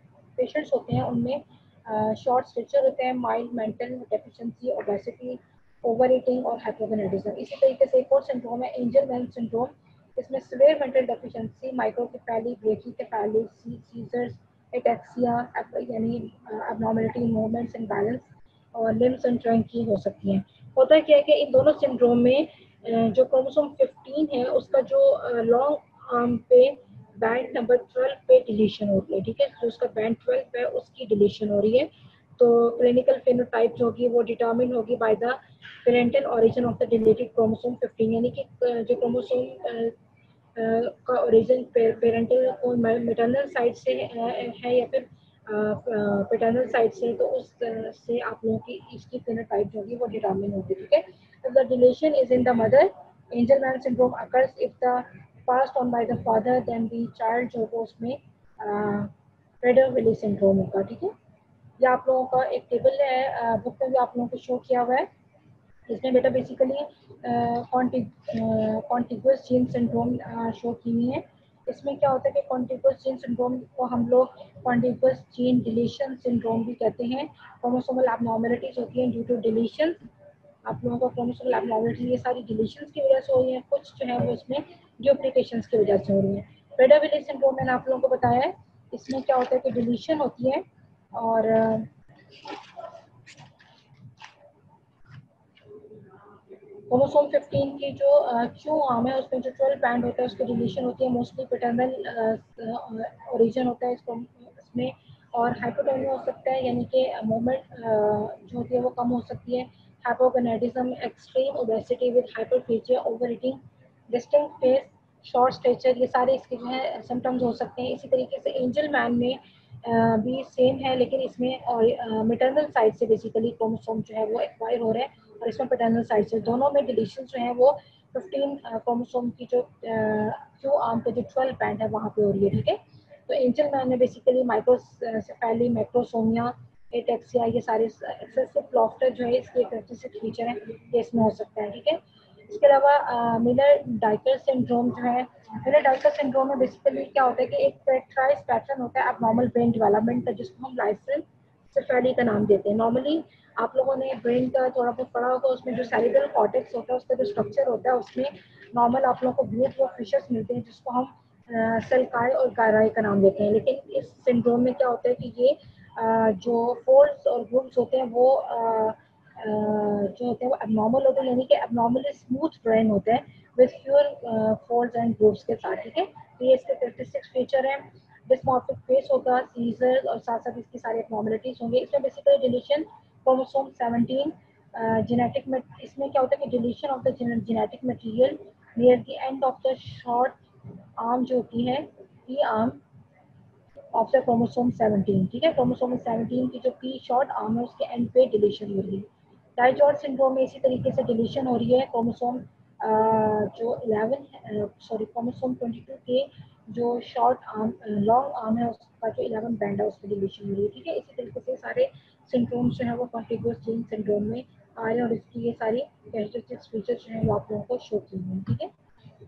पेशेंट्स होते हैं उनमें शॉर्ट स्टेचर होते हैं, mild mental deficiency, obesity, over eating और हाइपोगोनाडिज्म। इसी तरीके से एक और सिंड्रोम है एंजलमैन सिंड्रोम, इसमें severe mental deficiency, microcephaly, brachycephaly, seizures, ataxia यानी abnormality in movements and balance और लिम्स एंड ट्रंक की हो सकती हैं। होता क्या है कि इन दोनों सिंड्रोम में जो क्रोमोसोम फिफ्टीन है उसका जो लॉन्ग आर्म पे बैंड नंबर ट्वेल्व पे डिलीशन होती है, ठीक है, जो उसका बैंड ट्वेल्व है उसकी डिलीशन हो रही है। तो क्लिनिकल फेनोटाइप जो होगी वो डिटरमिन होगी by the parental origin of the deleted chromosome fifteen, यानी कि जो क्रोमोसोम का ओरिजिन पेरेंटल और मैटरनल साइड से है या फिर पैटर्नल साइड से, तो उस से आप लोगों की इसकी फेनोटाइप जो होगी वो डिटरमिन होगी, ठीक है। If the deletion is in the mother, Angelman syndrome occurs if the passed on by the father, then the child जो होगा उसमें प्रेडर-विली सिंड्रोम होगा, ठीक है। ये आप लोगों का एक टेबल है, बुक में भी आप लोगों को शो किया हुआ है। इसमें बेटा basically contiguous gene syndrome show की हुई है। इसमें क्या होता है कि कॉन्टिग्यूस जीन सिंड्रोम को हम लोग कॉन्टिग्यूस जीन डिलीशन सिंड्रोम भी कहते हैं। क्रोमोसोमल एब्नॉर्मलिटीज होती हैं ड्यू टू डिलीशन, आप लोगों का क्रोमोसोमल एब्नॉर्मलिटी ये सारी डिलीशंस की वजह से हो रही है, कुछ जो है वो इसमें डुप्लीकेशंस की वजह से हो रही है। प्रेडर-विली सिंड्रोम मैंने आप लोगों को बताया है, इसमें क्या होता है कि डिलीशन होती है और क्रोमोसोम फिफ्टीन की जो क्यू आर्म है उसमें जो ट्वेल्व बैंड होता है उसकी डिलीशन होती है, मोस्टली पैटर्नल ओरिजिन होता है इसको इसमें, और हाइपोटोनिया हो सकता है यानी कि मूवमेंट जो होती है वो कम हो सकती है। Hypogonadism, extreme obesity with hyperphagia, over eating, distinct face, short stature, ये सारे इसके जो है सिम्टम्स हो सकते हैं। इसी तरीके से एंजल मैन में भी सेम है, लेकिन इसमें मैटरनल साइड से बेसिकली क्रोमोसोम जो है वो एक्वायर हो रहे हैं और इसमें पैटर्नल साइड से दोनों में डिलीशन जो है वो फिफ्टीन क्रोमोसोम की जो क्यू आर्म पे जो ट्वेल्व बैंड है वहाँ पे हो रही है, ठीक है। तो एंजल मैन में बेसिकली माइक्रोसेफेली, मैक्रोसोमिया, एटेक्सिया, ये सारे एक्सेसिव प्लॉफ्टर जो है इसके कैरेक्टरिस्टिक फीचर है, ये इसमें हो सकता है, ठीक है। इसके अलावा मिलर डाइकर सिंड्रोम जो है, मिलर डाइकर सिंड्रोम में बेसिकली क्या होता है कि एक कैरेक्टराइज पैटर्न होता है एबनॉर्मल ब्रेन डेवलपमेंट का, जिसको हम लाइसेंसेफेली का नाम देते हैं। नॉर्मली आप लोगों ने ब्रेन का थोड़ा बहुत पढ़ा होगा, उसमें जो सेरिब्रल कॉर्टेक्स होता है उसका जो स्ट्रक्चर होता है उसमें नॉर्मल आप लोगों को ब्लूथ व फिशर्स मिलते हैं, जिसको हम सेल्काई और गायराई का नाम देते हैं। लेकिन इस सिंड्रोम में क्या होता है कि ये आ, जो फोल्ड्स और ग्रूव्स होते हैं वो आ, जो होते हैं वो एबनॉर्मल होते हैं, यानी कि एबनॉर्मली स्मूथ ब्रेन होते हैं with fewer folds and grooves के साथ, ठीक है। तो ये इसके कैरेक्टरिस्टिक्स फीचर हैं। डिस्मॉर्फिक फेस होगा, सीजर्स और साथ साथ इसकी सारी एबनॉर्मलिटीज होंगी। इसमें basically deletion chromosome seventeen genetic में, इसमें क्या होता है कि deletion of the genetic material near the end of the short arm जो होती है, P arm of the chromosome seventeen, ठीक है। क्रोमोसोम सेवनटीन की जो पी शॉर्ट आर्म है उसके एंड पे डिलीशन हो रही है। डाइजॉर्ज सिंड्रोम में इसी तरीके से डिलीशन हो रही है, क्रोमोसोम जो eleven sorry chromosome twenty two के जो शॉर्ट आर्म लॉन्ग आर्म है उसका जो इलेवन बैंड है उस पर डिलीशन हो रही है, ठीक है। इसी तरीके से सारे सिंड्रोम्स जो है वो कॉन्टिग्यूस जीन सिंड्रोम में आ रहे हैं और इसकी ये सारी कैरेक्टरिस्टिक्स फीचर्स जो है वो आप लोगों को शो की हुई हैं, ठीक है।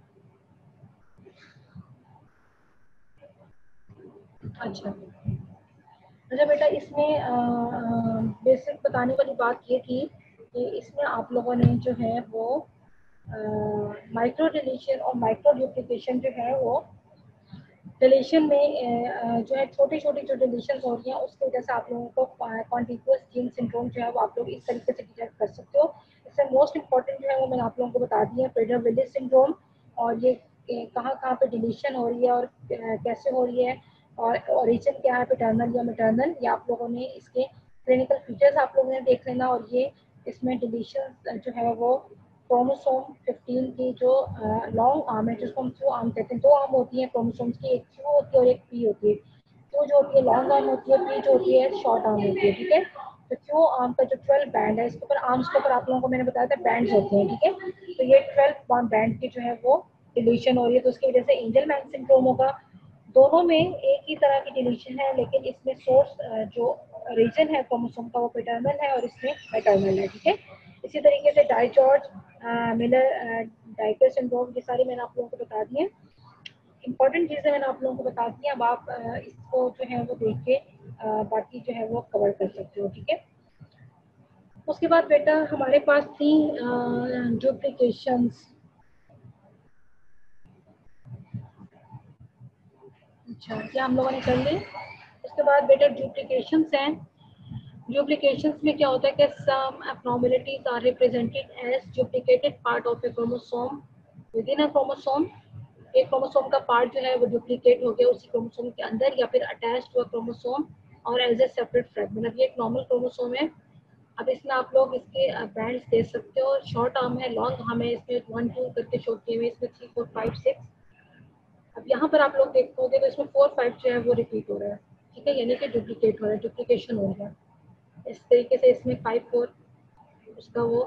अच्छा अच्छा बेटा, इसमें बेसिक बताने वाली बात ये थी कि इसमें आप लोगों ने जो है वो माइक्रो डिलीशन और माइक्रो ड्यूप्लिकेशन जो है वो डिलीशन में जो है छोटी छोटी जो डिलीशन हो रही हैं उसकी वजह से आप लोगों को कॉन्टिग्यूस जीन सिंड्रोम जो है वो आप लोग इस तरीके से डिटेक्ट कर सकते हो। इसमें मोस्ट इंपॉर्टेंट जो है वो मैंने आप लोगों को बता दिया है, प्रेडर-विली सिंड्रोम, और ये कहाँ कहाँ पे डिलीशन हो रही है और कैसे हो रही है और ओरिजिन क्या है, पैटर्नल या मैटरनल, ये आप लोगों ने इसके क्लिनिकल फीचर्स आप लोगों ने देख लेना। और ये इसमें डिलीशन जो है वो क्रोमोसोम फिफ्टीन की जो लॉन्ग आर्म है जिसको हम क्यू आर्म कहते हैं, दो आर्म होती है क्रोमोसोम्स की, एक क्यू होती है और एक पी होती है। क्यू जो होती है लॉन्ग आर्म होती है, पी जो होती है शॉर्ट आर्म होती है, ठीक है। तो क्यू आर्म का जो ट्वेल्व बैंड है, इसके ऊपर आर्म्स के ऊपर आप लोगों को मैंने बताया था बैंड्स होते हैं, ठीक है। तो ये ट्वेल्व बैंड की जो है वो डिलीशन हो रही है, तो उसकी वजह से एंजलमैन सिंड्रोम होगा। दोनों में एक ही तरह की डिलीशन है, लेकिन इसमें सोर्स जो रीजन है क्रोमोसोम का वो पैटर्नल है और इसमें मैटरनल है, ठीक है। इसी तरीके से डाइजॉर्ज, मिलर डाइकर सिंड्रोम, ये सारी मैंने आप लोगों को बता दी है। इंपॉर्टेंट चीज़ें मैंने आप लोगों को बता दी हैं। अब आप uh, इसको जो है वो देख के uh, बाकी जो है वो कवर कर सकते हो, ठीक है। उसके बाद बेटा हमारे पास थी डुप्लीकेशंस। अच्छा, क्या हम लोगों ने कर ली। उसके बाद बेटा डुप्लीकेशंस हैं। डुप्लीकेशंस में क्या होता है कि some abnormalities are represented as duplicated part of a chromosome within a chromosome. एक क्रोमोसोम का पार्ट जो है वो डुप्लीकेट हो गया उसी क्रोमोसोम के अंदर या फिर अटैच टू अ क्रोमोसोम और एज ए सेपरेट फ्रेगमेंट। अब ये एक नॉर्मल क्रोमोसोम है। अब इसमें आप लोग इसके बैंड्स दे सकते हो। शॉर्ट आर्म है, लॉन्ग आर्म है, इसमें वन टू करके शो किए हुए, इसमें थ्री फोर फाइव सिक्स। अब यहाँ पर आप लोग देखोगे तो इसमें फोर फाइव जो है वो रिपीट हो रहा है, ठीक है, यानी कि डुप्लीकेट हो रहा है, डुप्लीकेशन हो रहा है। इस तरीके से इसमें फाइव फोर उसका वो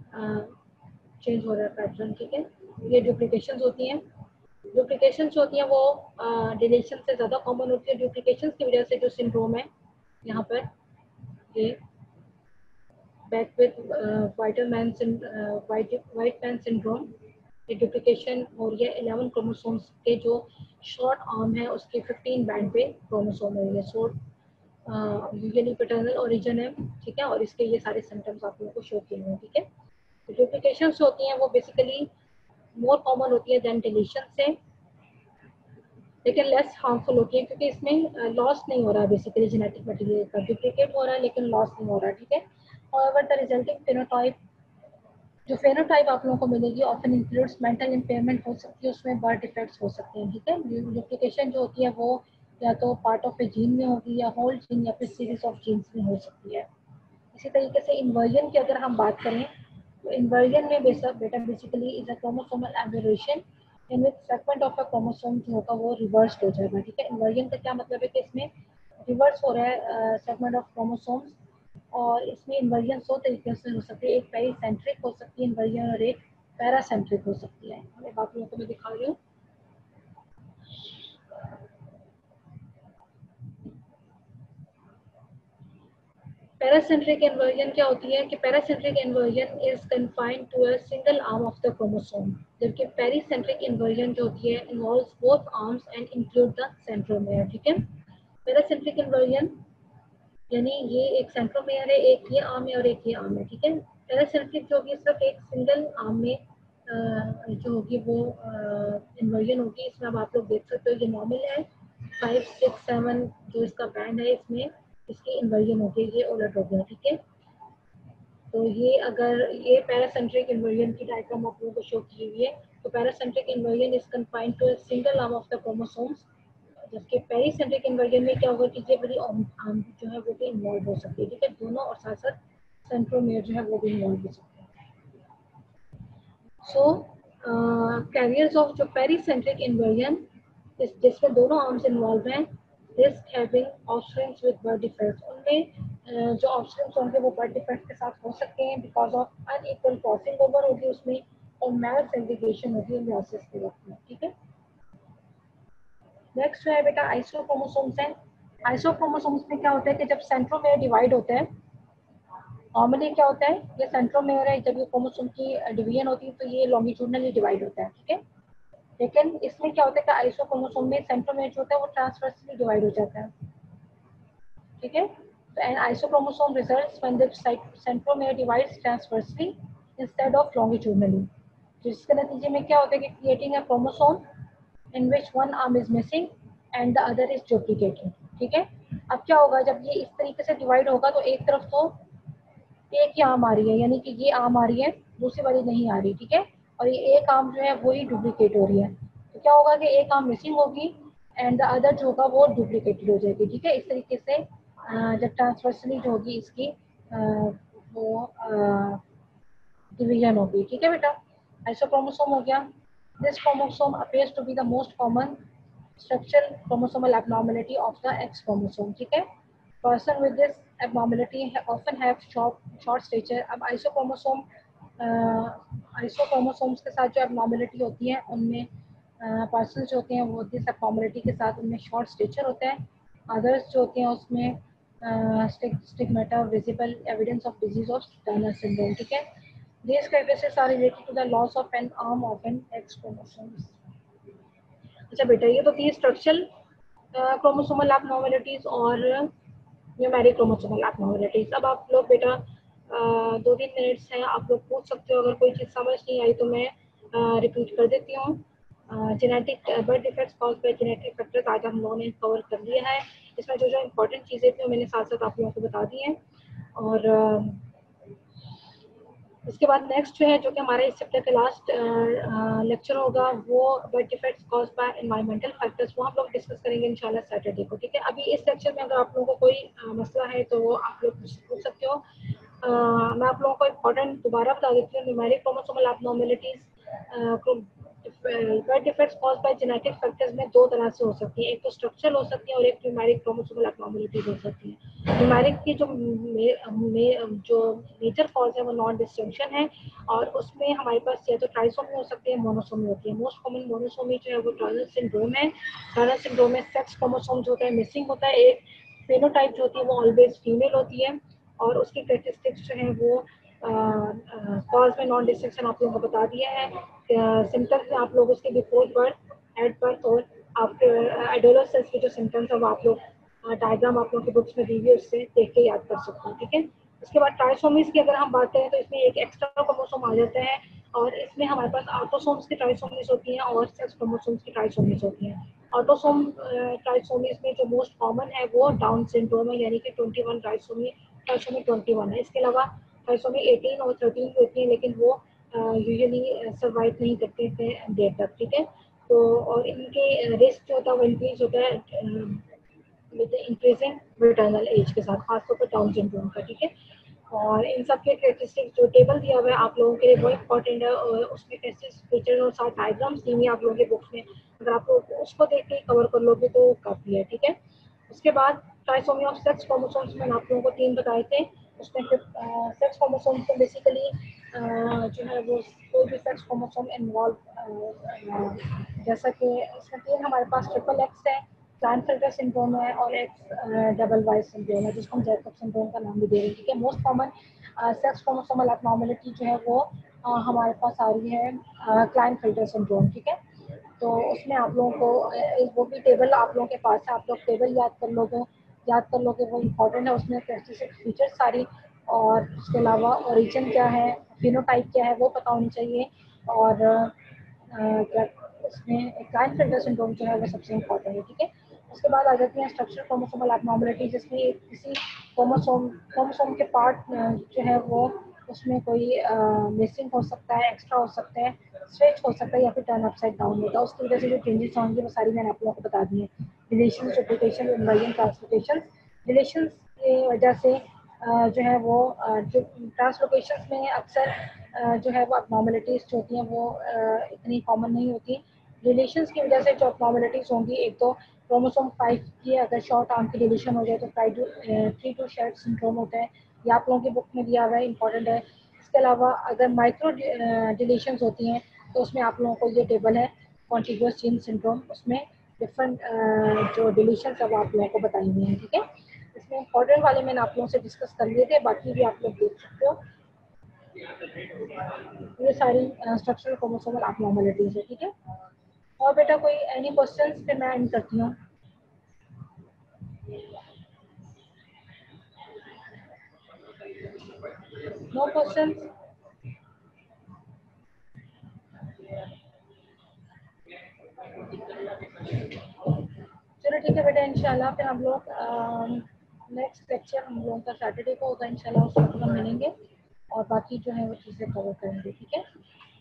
चेंज हो रहा है पैटर्न, ठीक है। ये डुप्लीकेशन होती हैं। डुप्लीकेशन होती हैं वो डिलीशन से ज़्यादा कॉमन होती है। डुप्लीकेशन की वजह से जो सिंड्रोम है यहाँ पर ये Beckwith Wiedemann Wiedemann syndrome, ये डुप्लीकेशन और ये इलेवन क्रोमोसोम्स के जो शॉर्ट आर्म है उसके फिफ्टीन बैंड पे क्रोमोसोम है। ये शॉर्ट यूजुअली पैटर्नल ओरिजिन है, ठीक है, और इसके ये सारे सिम्टम्स आप लोगों को शो किए हुए हैं, ठीक है। डुप्लीकेशंस होती हैं वो बेसिकली मोर कॉमन होती है देन डिलीशन से, लेकिन लेस हार्मफुल होती है क्योंकि इसमें लॉस नहीं हो रहा है बेसिकली जेनेटिक मटेरियल का। डुप्लीकेट हो रहा है लेकिन लॉस नहीं हो रहा है, ठीक है। हाउएवर द रिजल्टिंग फेनोटाइप, जो फेनोटाइप आप लोगों को मिलेगी ऑफन इंक्लूड्स मेंटल इम्पेयरमेंट हो सकती है, उसमें बर्थ डिफेक्ट्स हो सकते हैं, ठीक है। डुप्लीकेशन जो होती है वो या तो पार्ट ऑफ ए जीन में होगी या होल जीन या फिर सीरीज ऑफ जीन्स में हो सकती है। इसी तरीके से इन्वर्जन की अगर हम बात करें तो इन्वर्जन में बेसा बेटा basically is a chromosomal aberration in which segment of a chromosome जो होगा वो रिवर्स हो जाएगा, ठीक है। इन्वर्जन का क्या मतलब है कि इसमें रिवर्स हो रहा है सेगमेंट ऑफ क्रोमोसोम्स, और इसमें इन्वर्जन दो तरीके से हो सकती है, एक पेरीसेंट्रिक हो सकती है इन्वर्जन और एक पैरासेंट्रिक हो सकती है। मैं बाकी को मैं दिखा रही हूँ। पैरासेंट्रिक इन्वर्जन क्या होती है कि paracentric inversion is confined to a single arm of the chromosome, जबकि पेरीसेंट्रिक इन्वर्जन जो होती है involves both arms and include the centromere, ठीक है। पैरासेंट्रिक इन्वर्जन यानी ये एक सेंट्रोमेयर है, एक ये आर्म है और एक ये आर्म है, ठीक है। पैरासेंट्रिक जो होगी सिर्फ एक सिंगल आर्म में जो होगी वो इन्वर्जन होगी। इसमें अब आप लोग देख सकते हो ये नॉर्मल है, फाइव सिक्स सेवन जो इसका बैंड है इसमें इसकी इन्वर्जन होगी, ये उलट हो गया, ठीक है। तो ये अगर ये पैरासेंट्रिक इन्वर्जन की डायग्राम आप लोगों को शो की हुई है, तो paracentric inversion is confined to a single arm of the chromosomes, जबकि पेरीसेंट्रिक इन्वर्जन में क्या होगा कि ये बड़ी आर्म जो है वो भी इन्वॉल्व हो सकती है, ठीक है, दोनों, और साथ साथ सेंट्रोमेयर जो है वो भी इन्वॉल्व हो सकते हैं। सो कैरियर्स ऑफ जो पेरीसेंट्रिक इन्वर्जन जिसमें दोनों आर्म्स इन्वॉल्व हैं, risk having offsprings with birth defects, उनमें जो ऑफस्प्रिंग्स होंगे वो बर्थ डिफेक्ट के साथ हो सकते हैं because of unequal crossing over होगी उसमें और मैल सेग्रीगेशन होगी मियोसिस के वक्त में, ठीक है। नेक्स्ट है बेटा आइसोक्रोमोसोम्स हैं। आइसोक्रोमोसोम्स में क्या होता है कि जब सेंट्रोमेयर डिवाइड होता है, नॉर्मली क्या होता है ये सेंट्रोमेयर है, जब ये क्रोमोसोम की डिवीजन होती है तो ये लॉन्गिट्यूडनली डिवाइड होता है, ठीक है। लेकिन इसमें क्या होता है कि आइसोक्रोमोसोम में सेंट्रोमेयर जो होता है वो ट्रांसवर्सली डिवाइड हो जाता है, ठीक है। तो an isochromosome results when the centromere divides transversely instead of longitudinally, जिसके नतीजे में क्या होता है कि creating a chromosome in which one arm is missing and the other is duplicated, ठीक है। अब क्या होगा जब ये इस तरीके से डिवाइड होगा तो एक तरफ तो एक ही आर्म आ रही है, यानी कि ये आर्म आ रही है, दूसरी वाली नहीं आ रही, ठीक है, और ये एक आर्म जो है वो ही डुप्लीकेट हो रही है। तो क्या होगा कि एक आर्म मिसिंग होगी एंड द अदर जो होगा वो डुप्लीकेटेड हो जाएगी, ठीक है। इस तरीके से जब ट्रांसवर्सली जो होगी इसकी वो डिवीजन होगी, ठीक है बेटा। आइसोक्रोमोसोम हो गया। This chromosome appears to be the most common structural chromosomal abnormality of the X chromosome, ठीक है। Person with this abnormality often have short short stature। अब आइसोक्रोमोसोम आइसोक्रोमोसोम्स के साथ जो abnormality होती है उनमें पर्सन जो होते हैं वो दिस abnormality के साथ उनमें शॉर्ट स्टेचर होता है। अदर्स जो होते हैं उसमें stigmata visible evidence of disease of Turner syndrome, ठीक है। These characteristics are related to the loss of an arm of an X chromosomes। अच्छा बेटा ये तो थी स्ट्रक्चरल क्रोमोसोमल एबनॉर्मलिटीज और न्यूमेरिक क्रोमोसोमल एबनॉर्मलिटीज। अब आप लोग बेटा दो तीन मिनट्स हैं, आप लोग पूछ सकते हो। अगर कोई चीज़ समझ नहीं आई तो मैं रिपीट कर देती हूँ। Genetic birth defects cause by genetic factors आज हम लोगों ने कवर कर लिया है। इसमें जो जो इम्पोर्टेंट चीज़ें थी वो मैंने साथ साथ आप लोगों को बता दी हैं। और इसके बाद नेक्स्ट जो है, जो कि हमारे इस चैप्टर का लास्ट लेक्चर होगा, वो birth defects cause by environmental factors, वो हम लोग डिस्कस करेंगे इंशाल्लाह सैटरडे को। ठीक है, अभी इस लेक्चर में अगर आप लोगों को कोई uh, मसला है तो वो आप लोग पूछ सकते हो। uh, मैं आप लोगों को इम्पोर्टेंट दोबारा बता देती हूँ। Numeric chromosomal abnormalities birth defects cause by genetic factors में दो तरह से हो सकती है, एक तो स्ट्रक्चरल हो सकती है और एक न्यूमेरिक क्रोमोसोमल एब्नॉर्मेलिटीज हो सकती है। न्यूमेरिक की जो मे, मे, जो मेजर कॉज है वो नॉन डिस्टिंक्शन है, और उसमें हमारे पास या तो ट्राइसोमी हो सकती है, मोनोसोमी होती है। मोस्ट कॉमन मोनोसोमी जो है वो टर्नर सिंड्रोम है। टर्नर सिंड्रोम में सेक्स क्रोमोसोम जो होता है मिसिंग होता है, एक फेनोटाइप जो होती है वो ऑलवेज फीमेल होती है, और उसकी कैरेक्टरिस्टिक्स जो है वो कॉज में नॉन डिस्टिंक्शन आप लोगों को बता दिया है। सिम्टम्स आप लोग उसके बिफोर बर्थ, एट बर्थ और आफ्टर एडोलेसेंस के जो सिम्टम्स है वो आप लोग डायग्राम आप लोगों की बुक्स में दी हुई है, उससे देख के याद कर सकते हैं। ठीक है, उसके बाद ट्राइसोमीज की अगर हम बात करें तो इसमें एक एक्स्ट्रा क्रोमोसोम आ जाता है, और इसमें हमारे पास ऑटोसोम्स की ट्राइसोमीज होती हैं और सेक्स क्रोमोसोम्स की ट्राइसोमीज होती हैं। ऑटोसोम ट्राइसोमीज में जो मोस्ट कॉमन है वो डाउन सिंड्रोम है, यानी कि twenty one trisomy trisomy twenty one है। इसके अलावा ट्राइसोमी एटीन और थर्टीन भी होती है, लेकिन वो यूजुअली सर्वाइव नहीं करते थे देर तक। ठीक है, तो और इनके रिस्क जो होता है वो इंक्रीज होता है विद इंक्रीजिंग मैटरनल एज के साथ, खासतौर पर डाउन सिंड्रोम का। ठीक है, और इन सब के कैरेक्टरिस्टिक्स जो टेबल दिया हुआ है आप लोगों के लिए बहुत इंपॉर्टेंट है, और उसमें टेस्टिस फीचर और साथ डायग्राम्स दी हुई है आप लोगों के बुक्स में। अगर आप लोग उसको देख के कवर कर लोगे तो काफ़ी है। ठीक है, उसके बाद ट्राइसोमी ऑफ सेक्स क्रोमोसोम्स मैंने आप लोगों को तीन बताए थे। उसमें फिर सेक्स क्रोमोसोम्स को बेसिकली जो है वो कोई भी सेक्स क्रोमोसोम इन्वॉल्व, जैसा कि इसमें तीन हमारे पास ट्रिपल एक्स है, क्लाइनफेल्टर सिंड्रोम है और एक्स डबल वाई सिंड्रोम है, जिसको हम जैकब सिंड्रोम का नाम भी दे रहे हैं। ठीक है, most common sex chromosomal abnormality जो है वो uh, हमारे पास आ रही है क्लाइनफेल्टर सिंड्रोम। ठीक है, तो उसमें आप लोगों को वो भी टेबल आप लोगों के पास है, आप लोग टेबल याद कर लोगे याद कर लोगे वो इम्पोर्टेंट है। उसमें कैरेक्टरिस्टिक फीचर्स सारी, और उसके अलावा ओरिजिन क्या है, फिनोटाइप क्या है वो पता होनी चाहिए, और uh, क्या उसमें क्लाइनफेल्टर सिंड्रोम जो है वो सबसे इम्पोर्टेंट है। ठीक है, उसके बाद आ जाती है स्ट्रक्चरल क्रोमोसोमल एब्नॉर्मलिटी, जिसमें किसी क्रोमोसोम क्रोमोसोम के पार्ट जो है वो उसमें कोई मिसिंग uh, हो सकता है, एक्स्ट्रा हो सकता है, स्ट्रेच हो सकता है, या फिर टर्न अपसाइड डाउन होता है। उसकी वजह से जो चेंजेस होंगे वो सारी मैंने आप लोगों को बता दी है। Relation, replication, inversion, translocation. Relation की वजह से uh, जो है वो uh, जो ट्रांसलोकेशन में अक्सर uh, जो है वो अबनॉर्मलिटीज जो होती हैं वो uh, इतनी कॉमन नहीं होती। रिलेशंस की वजह से जो अबनॉर्मलिटीज होंगी, एक तो क्रोमोसोम फाइव की अगर शॉर्ट आर्म की डिलीशन हो जाए तो थ्री टू शेड सिंड्रोम होता है, ये आप लोगों की बुक में दिया हुआ है, इंपॉर्टेंट है। इसके अलावा अगर माइक्रो डिलीशन होती हैं तो उसमें आप लोगों को ये टेबल है कॉन्टिग्यूअस जीन सिंड्रोम, उसमें डिफरेंट जो डिलीशन सब आप लोगों को बताई हुई हैं। ठीक है, इसमें इंपॉर्टेंट वाले मैंने आप लोगों से डिस्कस कर लिए थे, बाकी भी आप लोग देख सकते हो। ये सारी स्ट्रक्चरल क्रोमोसोमल एब्नॉर्मलिटीज है। ठीक है, और बेटा कोई एनी क्वेश्चंस, फिर मैं एंड करती हूँ। No questions? चलो ठीक है बेटा, इंशाल्लाह फिर हम लोग नेक्स्ट लेक्चर हम लोगों का सैटरडे को होगा इंशाल्लाह, उस वक्त हम मिलेंगे और बाकी जो है वो चीज़ें कवर करेंगे। ठीक है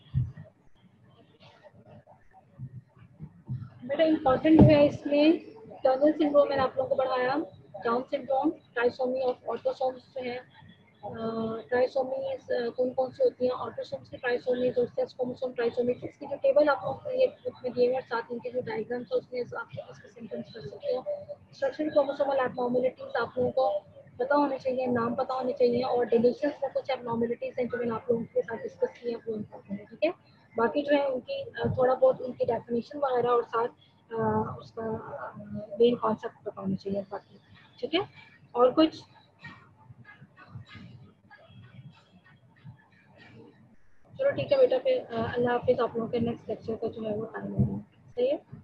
बेटा, इम्पॉर्टेंट है इसमें टर्नर सिंड्रोम मैंने आप लोगों को पढ़ाया, Down syndrome, trisomy of autosomes जो है, ट्राइसोमीज कौन कौन सी होती हैं, ऑटोसोम्स की ट्राइसोमीज और सेक्स क्रोमोसोम ट्राइसोमीज, इसकी जो टेबल आप लोगों को ये बुक में दिए हुए हैं, साथ इनके जो डायग्राम्स है उसमें आप इसके सिम्टम्स कर सकते हो। स्ट्रक्चरल क्रोमोसोमल एब्नॉर्मलिटीज आप लोगों को पता होने चाहिए, नाम पता होने चाहिए, और डिलीशंस में कुछ एब्नॉर्मलिटीज हैं जो मैंने आप लोगों के साथ डिस्कस किए हैं वो इम्पोर्टेंट है। ठीक है, बाकी जो है उनकी थोड़ा बहुत उनकी डेफिनेशन वगैरह और साथ उसका मेन कॉन्सेप्ट पता होना चाहिए बाकी। ठीक है, और कुछ? चलो ठीक है बेटा, फिर अल्लाह हाफिज़। आप लोगों के नेक्स्ट लेक्चर का जो है वो टाइम है, सही है।